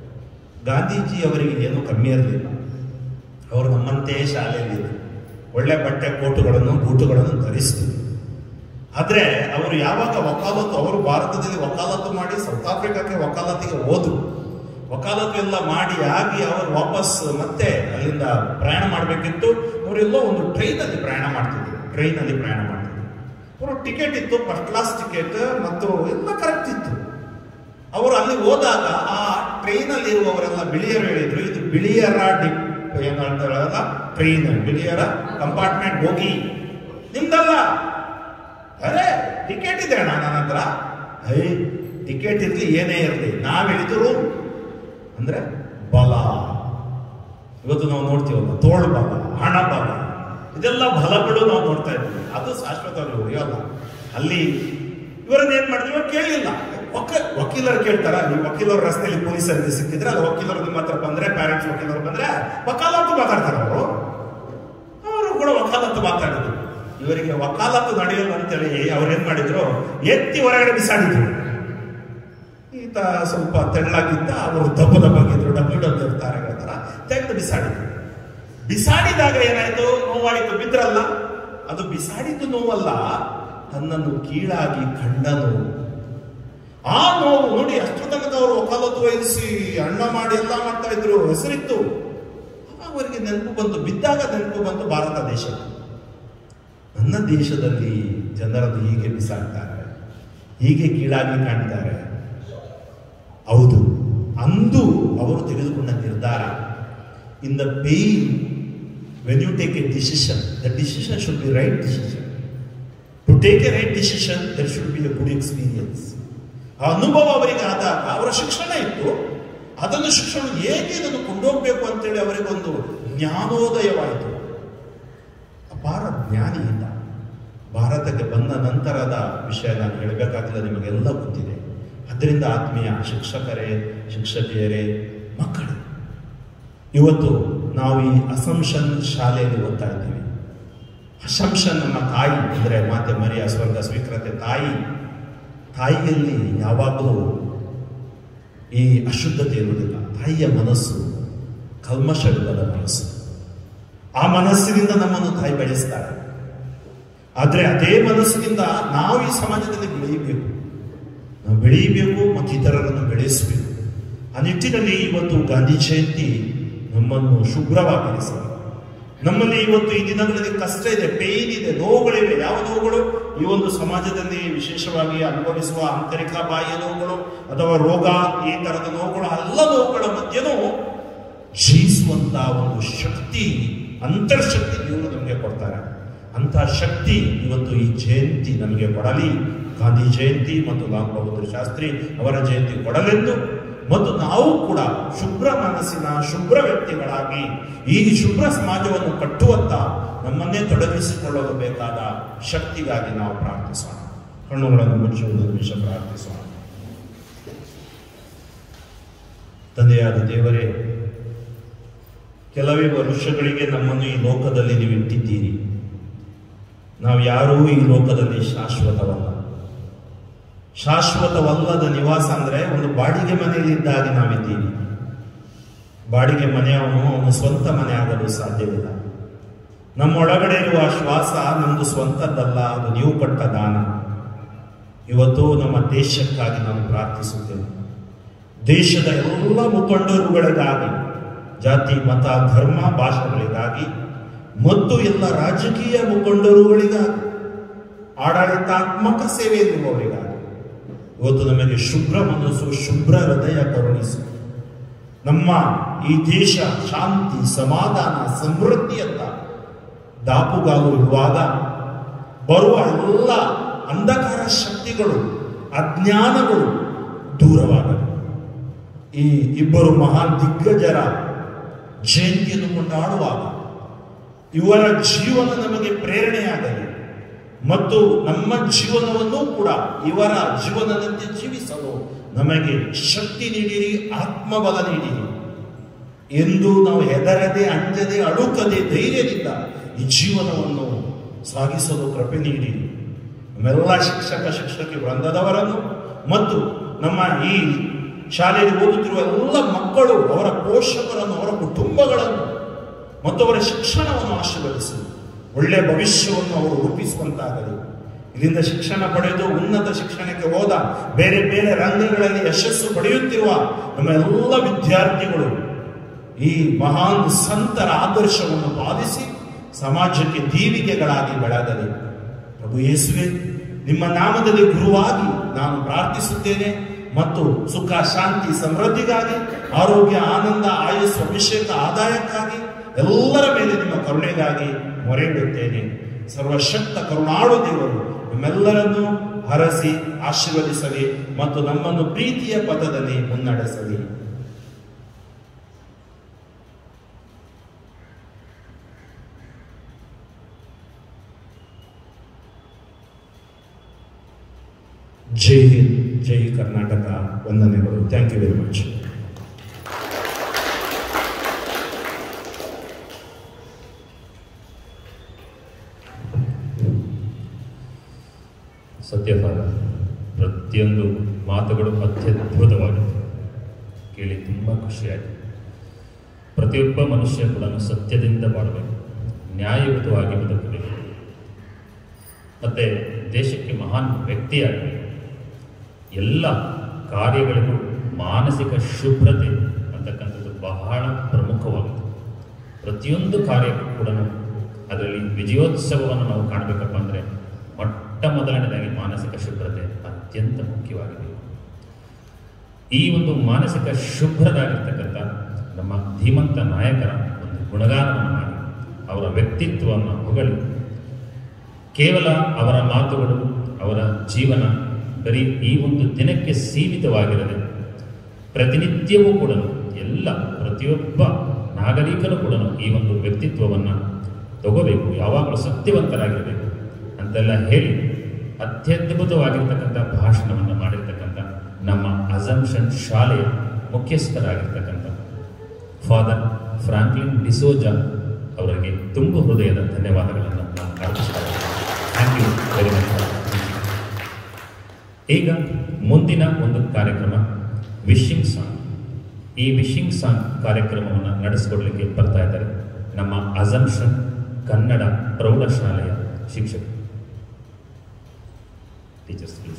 ಗಾಂಧೀಜಿ ಅವರಿಗೆ ಏನು ಕಮ್ಮಿ ಇರಲಿಲ್ಲ. ಅವರು ನಮ್ಮಂತೆಯೇ ಶಾಲೆಯಲ್ಲಿ ಒಳ್ಳೆ ಬಟ್ಟೆ ಕೋಟುಗಳನ್ನು ಬೂಟುಗಳನ್ನು ಧರಿಸ್ತಿದ್ರು. ಆದ್ರೆ ಅವರು ಯಾವಾಗ ವಕಾಲತ್ತು, ಅವರು ಭಾರತದಲ್ಲಿ ವಕಾಲತ್ತು ಮಾಡಿ ಸೌತ್ ಆಫ್ರಿಕಾಕ್ಕೆ ವಕಾಲತ್ತಿಗೆ ಹೋದ್ರು. ವಕಾಲತ್ತು ಎಲ್ಲ ಮಾಡಿ ಆಗಿ ಅವರು ವಾಪಸ್ ಮತ್ತೆ ಅಲ್ಲಿಂದ ಪ್ರಯಾಣ ಮಾಡಬೇಕಿತ್ತು. ಅವರೆಲ್ಲೋ ಒಂದು ಟ್ರೈನ್ ಅಲ್ಲಿ ಪ್ರಯಾಣ ಮಾಡ್ತಿದ್ರು. ಟ್ರೈನ್ ಅಲ್ಲಿ ಪ್ರಯಾಣ ಮಾಡ್ತಿದ್ರು. ಅವರು ಟಿಕೆಟ್ ಇತ್ತು, ಫಸ್ಟ್ ಕ್ಲಾಸ್ ಟಿಕೆಟ್ ಮತ್ತು ಎಲ್ಲ ಕರೆಕ್ಟ್ ಇತ್ತು. ಅವರು ಅಲ್ಲಿ ಹೋದಾಗ ಆ ಟ್ರೈನ್ ಅಲ್ಲಿ ಇರುವವರೆಲ್ಲ ಬಿಳಿಯರು ಹೇಳಿದ್ರು, ಇದು ಬಿಳಿಯರ ಡಿಪ್ ಏನಂತಾರಲ್ಲ ಟ್ರೈನ್, ಬಿಳಿಯರ ಕಂಪಾರ್ಟ್ಮೆಂಟ್ ಹೋಗಿ ನಿಮ್ದಲ್ಲ. ಅರೆ ಟಿಕೆಟ್ ಇದೆ ಅಣ್ಣ ನನ್ನ ಹತ್ರ. ಐ ಟಿಕೆಟ್ ಇರ್ಲಿ ಏನೇ ಇರಲಿ, ನಾವ್ ಹೇಳಿದ್ರು ಅಂದ್ರೆ ಬಲ. ಇವತ್ತು ನಾವು ನೋಡ್ತೀವಲ್ಲ, ತೋಳು ಬಲ, ಹಣ ಬಲ, ಇದೆಲ್ಲ ಬಲಗಳು ನಾವು ನೋಡ್ತಾ ಇದ್ದೀವಿ. ಅದು ಶಾಶ್ವತವಾಗಿ ಉಳಿಯೋಲ್ಲ. ಅಲ್ಲಿ ಇವರನ್ನ ಏನ್ ಮಾಡಿದ್ರು ಕೇಳಿಲ್ಲ. ವಕ ವಕೀಲರು ಕೇಳ್ತಾರ, ನೀವು ವಕೀಲರು ರಸ್ತೆಯಲ್ಲಿ ಪೊಲೀಸರಿಗೆ ಸಿಕ್ಕಿದ್ರೆ, ಅದು ವಕೀಲರು ನಿಮ್ಮ ಹತ್ರ ಬಂದ್ರೆ, ಪ್ಯಾರೆಂಟ್ಸ್ ವಕೀಲರು ಬಂದ್ರೆ ವಕಾಲತ್ತು ಮಾತಾಡ್ತಾರೆ. ಅವರು ಅವರು ಕೂಡ ವಕಾಲತ್ತು ಮಾತಾಡಿದ್ರು. ಇವರಿಗೆ ವಕಾಲತ್ತು ನಡೆಯಲ್ಲ ಅಂತೇಳಿ ಅವ್ರೇನ್ ಮಾಡಿದ್ರು, ಎತ್ತಿ ಹೊರಗಡೆ ಬಿಸಾಡಿದ್ರು. ಈತ ಸ್ವಲ್ಪ ತೆಳ್ಳಾಗಿದ್ದ, ಅವರು ದಪ್ಪ ದಪ್ಪಾಗಿದ್ರು, ಡಬ್ಲ್ಯೂ ಡಬ್ಲ್ಯೂ ತಾರೆಗಳ ತರ ತೆಗೆದು ಬಿಸಾಡಿದ್ರು. ಬಿಸಾಡಿದಾಗ ಏನಾಯ್ತು, ನೋವಾಯಿತು, ಬಿದ್ರಲ್ಲ. ಅದು ಬಿಸಾಡಿದ್ದು ನೋವಲ್ಲ, ತನ್ನನ್ನು ಕೀಳಾಗಿ ಕಂಡ ನೋವು. ಆ ನೋವು ನೋಡಿ, ಅಷ್ಟು ತನಕ ಅವರು ವಕಾಲತ್ತು ವಹಿಸಿ ಅಣ್ಣ ಮಾಡಿ ಎಲ್ಲ ಮಾಡ್ತಾ ಇದ್ರು, ಹೆಸರಿತ್ತು. ಅವರಿಗೆ ನೆನಪು ಬಂತು, ಬಿದ್ದಾಗ ನೆನಪು ಬಂತು ಭಾರತ ದೇಶ. ನನ್ನ ದೇಶದಲ್ಲಿ ಜನರನ್ನು ಹೀಗೆ ಬಿಸಾಡ್ತಾರೆ, ಹೀಗೆ ಕೀಳಾಗಿ ಕಾಣ್ತಾರೆ. ಹೌದು, ಅಂದು ಅವರು ತೆಗೆದುಕೊಂಡ ನಿರ್ಧಾರ. In the pain, when you take a decision, the decision should be right decision. To take a right decision there should be a good experience. ಆ ಅನುಭವ ಅವರಿಗೆ ಆದಾಗ, ಅವರ ಶಿಕ್ಷಣ ಇತ್ತು, ಅದನ್ನು ಶಿಕ್ಷಣ ಹೇಗೆ ಇದನ್ನು ಕೊಂಡೋಗ್ಬೇಕು ಅಂತೇಳಿ ಅವರಿಗೊಂದು ಜ್ಞಾನೋದಯವಾಯಿತು. ಅಪಾರ ಜ್ಞಾನಿ ಇದ್ದ. ಭಾರತಕ್ಕೆ ಬಂದ ನಂತರದ ವಿಷಯ ನಾನು ಹೇಳಬೇಕಾಗಿಲ್ಲ, ನಿಮಗೆಲ್ಲ ಗೊತ್ತಿದೆ. ಅದರಿಂದ ಆತ್ಮೀಯ ಶಿಕ್ಷಕರೇ, ಶಿಕ್ಷಕಿಯರೇ, ಮಕ್ಕಳು, ಇವತ್ತು ನಾವು ಈ ಅಸಂಪ್ಷನ್ ಶಾಲೆಯಲ್ಲಿ ಓದ್ತಾ ಇದ್ದೀವಿ. ಅಸಂಪ್ಷನ್ ನಮ್ಮ ತಾಯಿ ಅಂದರೆ ಮಾತೆ ಮರಿಯ ಸ್ವರ್ಗ ಸ್ವೀಕೃತೆ ತಾಯಿ. ತಾಯಿಯಲ್ಲಿ ಯಾವಾಗಲೂ ಈ ಅಶುದ್ಧತೆ ಇರುವುದಿಲ್ಲ. ತಾಯಿಯ ಮನಸ್ಸು ಕಲ್ಮಶವಿಲ್ಲದ ಮನಸ್ಸು. ಆ ಮನಸ್ಸಿನಿಂದ ನಮ್ಮನ್ನು ತಾಯಿ ಬೆಳೆಸ್ತಾರೆ. ಆದರೆ ಅದೇ ಮನಸ್ಸಿನಿಂದ ನಾವು ಈ ಸಮಾಜದಲ್ಲಿ ಬೆಳೆಯಬೇಕು, ನಾವು ಬೆಳೆಯಬೇಕು ಮತ್ತು ಇತರರನ್ನು ಬೆಳೆಸಬೇಕು. ಆ ನಿಟ್ಟಿನಲ್ಲಿ ಇವತ್ತು ಗಾಂಧಿ ಜಯಂತಿ ನಮ್ಮನ್ನು ಶುಭ್ರವಾಗಿರಿಸಲಿ. ನಮ್ಮಲ್ಲಿ ಇವತ್ತು ಈ ದಿನಗಳಲ್ಲಿ ಕಷ್ಟ ಇದೆ, ಪೇಯ್ನ್ ಇದೆ, ನೋವುಗಳಿವೆ. ಯಾವ ನೋವುಗಳು? ಈ ಒಂದು ಸಮಾಜದಲ್ಲಿ ವಿಶೇಷವಾಗಿ ಅನುಭವಿಸುವ ಆಂತರಿಕ ಬಾಹ್ಯ ನೋವುಗಳು ಅಥವಾ ರೋಗ, ಈ ತರದ ನೋವುಗಳು, ಎಲ್ಲ ನೋವುಗಳ ಮಧ್ಯನೂ ಜಯಿಸುವಂತಹ ಒಂದು ಶಕ್ತಿ, ಅಂತರ್ಶಕ್ತಿ ದೇವರು ನಮಗೆ ಕೊಡ್ತಾರೆ. ಅಂತಹ ಶಕ್ತಿ ಇವತ್ತು ಈ ಜಯಂತಿ ನಮಗೆ ಕೊಡಲಿ. ಗಾಂಧಿ ಜಯಂತಿ ಮತ್ತು ಲಾಲ್ ಬಹದ್ದೂರ್ ಶಾಸ್ತ್ರಿ ಅವರ ಜಯಂತಿ ಕೊಡಲೆಂದು, ಮತ್ತು ನಾವು ಕೂಡ ಶುಭ್ರ ಮನಸ್ಸಿನ ಶುಭ್ರ ವ್ಯಕ್ತಿಗಳಾಗಿ ಈ ಶುಭ್ರ ಸಮಾಜವನ್ನು ಕಟ್ಟುವತ್ತ ನಮ್ಮನ್ನೇ ತೊಡಗಿಸಿಕೊಳ್ಳಲು ಬೇಕಾದ ಶಕ್ತಿಗಾಗಿ ನಾವು ಪ್ರಾರ್ಥಿಸೋಣ. ಕಣ್ಣುಗಳನ್ನು ಮುಚ್ಚುವುದು ನಿಮಿಷ ಪ್ರಾರ್ಥಿಸೋಣ. ತಂದೆಯಾದ ದೇವರೇ, ಕೆಲವೇ ವರ್ಷಗಳಿಗೆ ನಮ್ಮನ್ನು ಈ ಲೋಕದಲ್ಲಿ ನೀವು ಇಟ್ಟಿದ್ದೀರಿ. ನಾವು ಯಾರೂ ಈ ಲೋಕದಲ್ಲಿ ಶಾಶ್ವತವಲ್ಲ. ಶಾಶ್ವತವಲ್ಲದ ನಿವಾಸ ಅಂದ್ರೆ ಒಂದು ಬಾಡಿಗೆ ಮನೆಯಲ್ಲಿ ಇದ್ದಾಗ ನಾವಿದ್ದೀವಿ. ಬಾಡಿಗೆ ಮನೆಯವನು ಅವನು ಸ್ವಂತ ಮನೆ ಆಗಲು ಸಾಧ್ಯವಿಲ್ಲ. ನಮ್ಮೊಳಗಡೆ ಇರುವ ಶ್ವಾಸ ನಮ್ದು ಸ್ವಂತದ್ದಲ್ಲ, ಅದು ನೀವು ಕೊಟ್ಟ ದಾನ. ಇವತ್ತು ನಮ್ಮ ದೇಶಕ್ಕಾಗಿ ನಾನು ಪ್ರಾರ್ಥಿಸುತ್ತೇನೆ. ದೇಶದ ಎಲ್ಲ ಮುಖಂಡರುಗಳಿಗಾಗಿ, ಜಾತಿ ಮತ ಧರ್ಮ ಭಾಷೆಗಳಿಗಾಗಿ ಮತ್ತು ಎಲ್ಲ ರಾಜಕೀಯ ಮುಖಂಡರುಗಳಿಗಾಗಿ, ಆಡಳಿತಾತ್ಮಕ ಸೇವೆಯಲ್ಲಿರುವವರಿಗಾಗಿ ಇವತ್ತು ನಮಗೆ ಶುಭ್ರ ಮನಸ್ಸು, ಶುಭ್ರ ಹೃದಯ ಕರುಣಿಸು. ನಮ್ಮ ಈ ದೇಶ ಶಾಂತಿ, ಸಮಾಧಾನ, ಸಮೃದ್ಧಿಯತ್ತ ದಾಪುಗಾಲು ಇರುವಾಗ ಬರುವ ಎಲ್ಲ ಅಂಧಕಾರ ಶಕ್ತಿಗಳು, ಅಜ್ಞಾನಗಳು ದೂರವಾಗಲಿ. ಈ ಇಬ್ಬರು ಮಹಾನ್ ದಿಗ್ಗಜರ ಜಯಂತಿಯನ್ನು ಕೊಂಡಾಡುವಾಗ ಇವರ ಜೀವನ ನಮಗೆ ಪ್ರೇರಣೆಯಾಗಲಿ ಮತ್ತು ನಮ್ಮ ಜೀವನವನ್ನು ಕೂಡ ಇವರ ಜೀವನದಂತೆ ಜೀವಿಸಲು ನಮಗೆ ಶಕ್ತಿ ನೀಡಿರಿ, ಆತ್ಮಬಲ ನೀಡಿರಿ ಎಂದು ನಾವು ಹೆದರದೆ, ಅಂಜದೆ, ಅಳುಕದೆ, ಧೈರ್ಯದಿಂದ ಈ ಜೀವನವನ್ನು ಸಾಗಿಸಲು ಕೃಪೆ ನೀಡಿರಿ. ನಮ್ಮೆಲ್ಲ ಶಿಕ್ಷಕ ಶಿಕ್ಷಕಿ ವೃಂದದವರನ್ನು ಮತ್ತು ನಮ್ಮ ಈ ಶಾಲೆಯಲ್ಲಿ ಓದುತ್ತಿರುವ ಎಲ್ಲ ಮಕ್ಕಳು, ಅವರ ಪೋಷಕರನ್ನು, ಅವರ ಕುಟುಂಬಗಳನ್ನು ಮತ್ತು ಅವರ ಶಿಕ್ಷಣವನ್ನು ಆಶೀರ್ವದಿಸಿ ಒಳ್ಳೆಯ ಭವಿಷ್ಯವನ್ನು ಅವರು ರೂಪಿಸುವಂತಾಗಲಿ. ಇಲ್ಲಿಂದ ಶಿಕ್ಷಣ ಪಡೆದು ಉನ್ನತ ಶಿಕ್ಷಣಕ್ಕೆ ಹೋದ, ಬೇರೆ ಬೇರೆ ರಂಗಗಳಲ್ಲಿ ಯಶಸ್ಸು ಪಡೆಯುತ್ತಿರುವ ನಮ್ಮ ಎಲ್ಲ ವಿದ್ಯಾರ್ಥಿಗಳು ಈ ಮಹಾನ್ ಸಂತರ ಆದರ್ಶವನ್ನು ಪಾಲಿಸಿ ಸಮಾಜಕ್ಕೆ ದೀವಿಗೆಗಳಾಗಿ ಬೆಳಗಲಿ. ಪ್ರಭು ಯೇಸುವೆ, ನಿಮ್ಮ ನಾಮದಲ್ಲಿ ಗುರುವಾಗಿ ನಾನು ಪ್ರಾರ್ಥಿಸುತ್ತೇನೆ ಮತ್ತು ಸುಖ, ಶಾಂತಿ, ಸಮೃದ್ಧಿಗಾಗಿ, ಆರೋಗ್ಯ, ಆನಂದ, ಆಯುಸ್ಸು, ಅಭಿಷೇಕ, ಆದಾಯಕ್ಕಾಗಿ, ಎಲ್ಲರ ಮೇಲೆ ನಿಮ್ಮ ಕರುಣೆಗಾಗಿ ಮೊರೆ ಇಡುತ್ತೇನೆ. ಸರ್ವಶಕ್ತ ಕರುಣಾಳು ದೇವರು ನಮ್ಮೆಲ್ಲರನ್ನು ಹರಸಿ ಆಶೀರ್ವದಿಸಲಿ ಮತ್ತು ನಮ್ಮನ್ನು ಪ್ರೀತಿಯ ಪಥದಲ್ಲಿ ಮುನ್ನಡೆಸಲಿ. ಜೈ ಹಿಂದ್, ಜೈ ಕರ್ನಾಟಕ. ವಂದನೆಗಳು. Thank you very much. Satyapala ಪ್ರತಿಯೊಂದು ಮಾತುಗಳು ಅತ್ಯದ್ಭುತವಾಗಿದೆ, ಕೇಳಿ ತುಂಬ ಖುಷಿಯಾಯಿತು. ಪ್ರತಿಯೊಬ್ಬ ಮನುಷ್ಯ ಕೂಡ ಸತ್ಯದಿಂದ ಬಾಳಬೇಕು, ನ್ಯಾಯಯುತವಾಗಿ ಬದುಕಬೇಕು, ಮತ್ತು ದೇಶಕ್ಕೆ ಮಹಾನ್ ವ್ಯಕ್ತಿಯಾಗಬೇಕು. ಎಲ್ಲ ಕಾರ್ಯಗಳಿಗೂ ಮಾನಸಿಕ ಶುಭ್ರತೆ ಅಂತಕ್ಕಂಥದ್ದು ಬಹಳ ಪ್ರಮುಖವಾಗಿದೆ. ಪ್ರತಿಯೊಂದು ಕಾರ್ಯಕ್ಕೂ ಕೂಡ ಅದರಲ್ಲಿ ವಿಜಯೋತ್ಸವವನ್ನು ನಾವು ಕಾಣಬೇಕಪ್ಪ ಅಂದರೆ ಮೊಟ್ಟ ಮೊದಲನೇದಾಗಿ ಮಾನಸಿಕ ಶುಭ್ರತೆ ಅತ್ಯಂತ ಮುಖ್ಯವಾಗಿದೆ. ಈ ಒಂದು ಮಾನಸಿಕ ಶುಭ್ರದಾಗಿರ್ತಕ್ಕಂಥ ನಮ್ಮ ಧೀಮಂತ ನಾಯಕರ ಒಂದು ಗುಣಗಾನವನ್ನು ಮಾಡಿ ಅವರ ವ್ಯಕ್ತಿತ್ವವನ್ನು ಹೊಗಳಿ, ಕೇವಲ ಅವರ ಮಾತುಗಳು, ಅವರ ಜೀವನ ಬರೀ ಈ ಒಂದು ದಿನಕ್ಕೆ ಸೀಮಿತವಾಗಿರದೆ ಪ್ರತಿನಿತ್ಯವೂ ಕೂಡ ಎಲ್ಲ ಪ್ರತಿಯೊಬ್ಬ ನಾಗರಿಕನು ಕೂಡ ಈ ಒಂದು ವ್ಯಕ್ತಿತ್ವವನ್ನು ತಗೋಬೇಕು, ಯಾವಾಗಲೂ ಸತ್ಯವಂತರಾಗಿರಬೇಕು ಅಂತೆಲ್ಲ ಹೇಳಿ ಅತ್ಯದ್ಭುತವಾಗಿರ್ತಕ್ಕಂಥ ಭಾಷಣವನ್ನು ಮಾಡಿರ್ತಕ್ಕಂಥ ನಮ್ಮ ಅಸಂಪ್ಷನ್ ಶಾಲೆಯ ಮುಖ್ಯಸ್ಥರಾಗಿರ್ತಕ್ಕಂಥ ಫಾದರ್ ಫ್ರಾಂಕ್ಲಿನ್ ಡಿಸೋಜಾ ಅವರಿಗೆ ತುಂಬು ಹೃದಯದ ಧನ್ಯವಾದಗಳನ್ನು ನಾನು ಅರ್ಪಿಸ್ತಾರೆ. Thank you very much. ಈಗ ಮುಂದಿನ ಒಂದು ಕಾರ್ಯಕ್ರಮ ವಿಶಿಂಗ್ ಸಾಂಗ್. ಈ ವಿಶಿಂಗ್ ಸಾಂಗ್ ಕಾರ್ಯಕ್ರಮವನ್ನು ನಡೆಸಿಕೊಡ್ಲಿಕ್ಕೆ ಬರ್ತಾ ಇದ್ದಾರೆ ನಮ್ಮ ಅಸಂಪ್ಷನ್ ಕನ್ನಡ ಪ್ರೌಢಶಾಲೆಯ ಶಿಕ್ಷಕರು. Teachers please.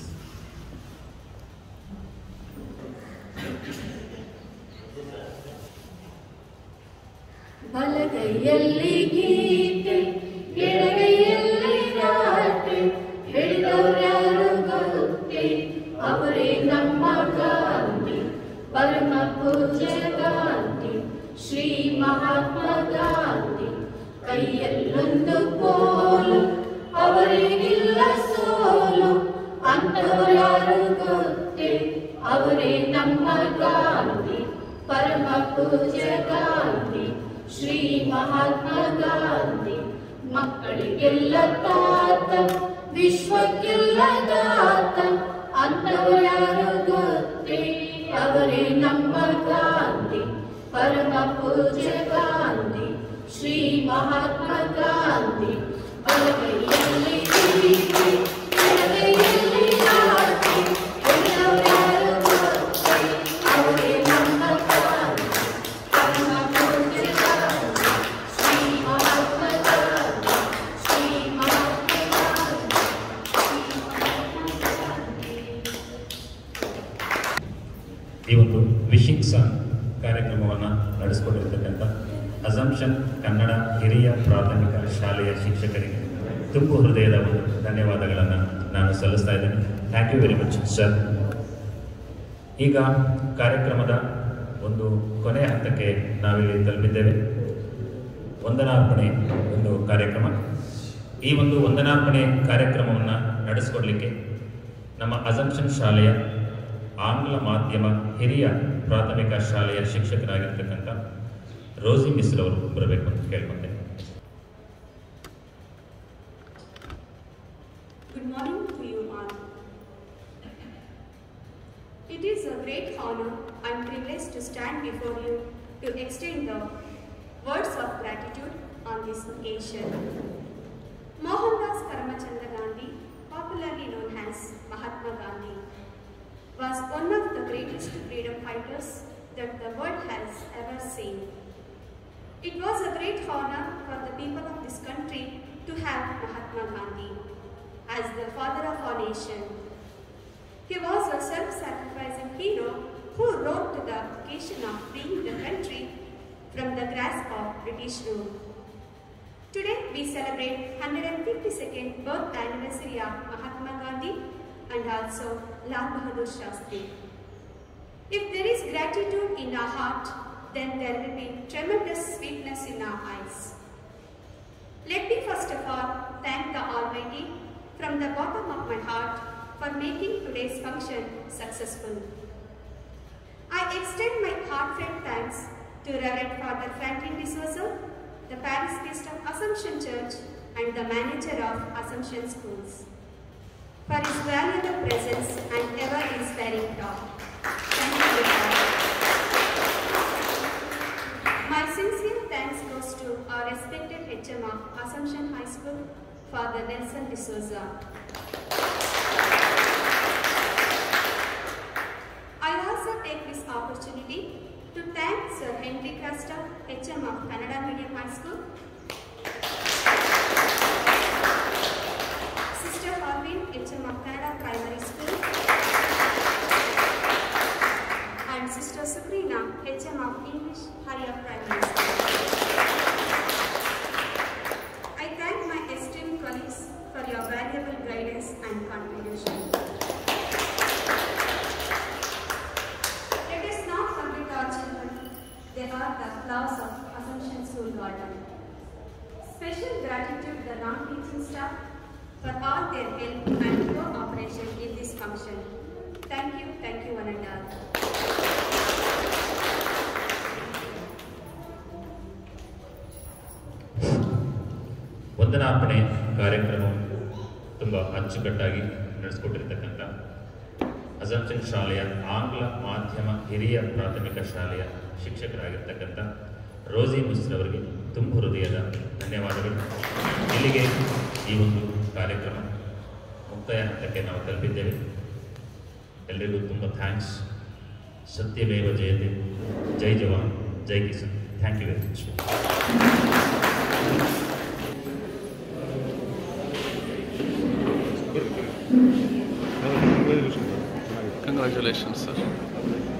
ಬಲಗೈಯಲ್ಲಿ ಗೀತೆ, ಎಡಗೈಯಲ್ಲಿ ರಾಟೆ, ಹಿಡಿದವರ್ಯಾರು ಗೊತ್ತೇ, ಅವರೇ ನಮ್ಮ ಗಾಂಧಿ, ಪರಮ ಪೂಜ್ಯ ಗಾಂಧಿ, ಶ್ರೀ ಮಹಾತ್ಮ ಗಾಂಧಿ. ಕೈಯಲ್ಲೊಂದು ಕೋಲು, ಅವರಿಗಿಲ್ಲ ಸೋಲು, ಅಂಥವರ್ಯಾರು ಗೊತ್ತೇ, ಅವರೇ ನಮ್ಮ ಗಾಂಧಿ, ಪರಮ ಪೂಜ್ಯ ಗಾಂಧಿ, ಶ್ರೀ ಮಹಾತ್ಮ ಗಾಂಧಿ. ಮಕ್ಕಳಿಗೆಲ್ಲ ತಾತ, ವಿಶ್ವಕ್ಕೆಲ್ಲ ದಾತ, ಅಂಥವರ್ಯಾರು ಗೊತ್ತೇ, ಅವರೇ ನಮ್ಮ ಗಾಂಧಿ, ಪರಮ ಪೂಜ್ಯ ಗಾಂಧಿ, ಶ್ರೀ ಮಹಾತ್ಮ ಗಾಂಧಿ. ಬಲಗೈಯಲ್ಲಿ ಗೀತೆ, ಎಡಗೈಯಲ್ಲಿ ರಾಟೆ, ಹಿಡಿದವರ್ಯಾರು ಗೊತ್ತೇ, ಅವರೇ ನಮ್ಮ ಗಾಂಧಿ, ಪರಮ ಪೂಜ್ಯ ಗಾಂಧಿ, ಶ್ರೀ ಮಹಾತ್ಮ ಗಾಂಧಿ, ಶ್ರೀ ಮಹಾತ್ಮ ಗಾಂಧಿ, ಶ್ರೀ ಮಹಾತ್ಮ ಗಾಂಧಿ. ಈ ಒಂದು ವಿಶಿಂಗ್ ಸಾಂಗ್ ಕಾರ್ಯಕ್ರಮವನ್ನು ನಡೆಸಿಕೊಂಡಿರ್ತಕ್ಕಂಥ ಅಸಂಪ್ಷನ್ ಕನ್ನಡ ಹಿರಿಯ ಪ್ರಾಥಮಿಕ ಶಾಲೆಯ ಶಿಕ್ಷಕರಿಗೆ ತುಂಬು ಹೃದಯದ ಒಂದು ಧನ್ಯವಾದಗಳನ್ನು ನಾನು ಸಲ್ಲಿಸ್ತಾ ಇದ್ದೇನೆ. Thank you very much sir. ಈಗ ಕಾರ್ಯಕ್ರಮದ ಒಂದು ಕೊನೆಯ ಹಂತಕ್ಕೆ ನಾವಿಲ್ಲಿ ತಲುಪಿದ್ದೇವೆ. ವಂದನಾರ್ಪಣೆ ಒಂದು ಕಾರ್ಯಕ್ರಮ. ಈ ಒಂದು ವಂದನಾರ್ಪಣೆ ಕಾರ್ಯಕ್ರಮವನ್ನು ನಡೆಸಿಕೊಡ್ಲಿಕ್ಕೆ ನಮ್ಮ ಅಸಂಪ್ಷನ್ ಶಾಲೆಯ ಆಂಗ್ಲ ಮಾಧ್ಯಮ ಹಿರಿಯ ಪ್ರಾಥಮಿಕ ಶಾಲೆಯ ಶಿಕ್ಷಕರಾಗಿರ್ತಕ್ಕಂಥ ರೋಸಿ ಮಿಸ್ರ್ ಅವರು ಬರಬೇಕು ಅಂತ ಕೇಳ್ಕೊಂಡೆ. Good morning to you all. It is a great honor and privilege to stand before you to extend the words of gratitude on this occasion. Mohandas Karamchand Gandhi, popularly known as Mahatma Gandhi, was one of the greatest freedom fighters that the world has ever seen. It was a great honor for the people of this country to have Mahatma Gandhi as the father of our nation. He was a self-sacrificing hero who rose to the occasion of freeing the country from the grasp of British rule. Today we celebrate one hundred fifty-second birth anniversary of Mahatma Gandhi and also Lal Bahadur Shastri. If there is gratitude in our heart, then there will be tremendous sweetness in our eyes. Let me first of all thank the Almighty from the bottom of my heart for making today's function successful. I extend my heartfelt thanks to Reverend Father Franklin D'Souza, the parish priest of Assumption Church and the manager of Assumption Schools, for his valuable presence and ever-inspiring talk. Thank you, Father. My sincere thanks goes to our respected H M of Assumption High School, Father Nelson D'Souza. gratitude to the non-teaching staff for all their help and cooperation in this function. Thank you, thank you one and all. ವಂದನಾರ್ಪಣೆ ಕಾರ್ಯಕ್ರಮವನ್ನು ತುಂಬ ಅಚ್ಚುಕಟ್ಟಾಗಿ ನಡೆಸಿಕೊಟ್ಟಿರ್ತಕ್ಕಂಥ assumption ಶಾಲೆಯ ಆಂಗ್ಲ ಮಾಧ್ಯಮ ಹಿರಿಯ ಪ್ರಾಥಮಿಕ ಶಾಲೆಯ ಶಿಕ್ಷಕರಾಗಿರ್ತಕ್ಕಂಥ ರೋಸಿ miss ಅವರಿಗೆ ತುಂಬ ಹೃದಯದ ಧನ್ಯವಾದಗಳು. ಇಲ್ಲಿಗೆ ಈ ಒಂದು ಕಾರ್ಯಕ್ರಮ ಮುಕ್ತಾಯ ಹಂತಕ್ಕೆ ನಾವು ತಲುಪಿದ್ದೇವೆ. ಎಲ್ಲರಿಗೂ ತುಂಬ ಥ್ಯಾಂಕ್ಸ್. ಸತ್ಯಮೇವ ಜಯತೆ. ಜೈ ಜವಾನ್ ಜೈ ಕಿಸಾನ್. Thank you very much. Congratulations, sir.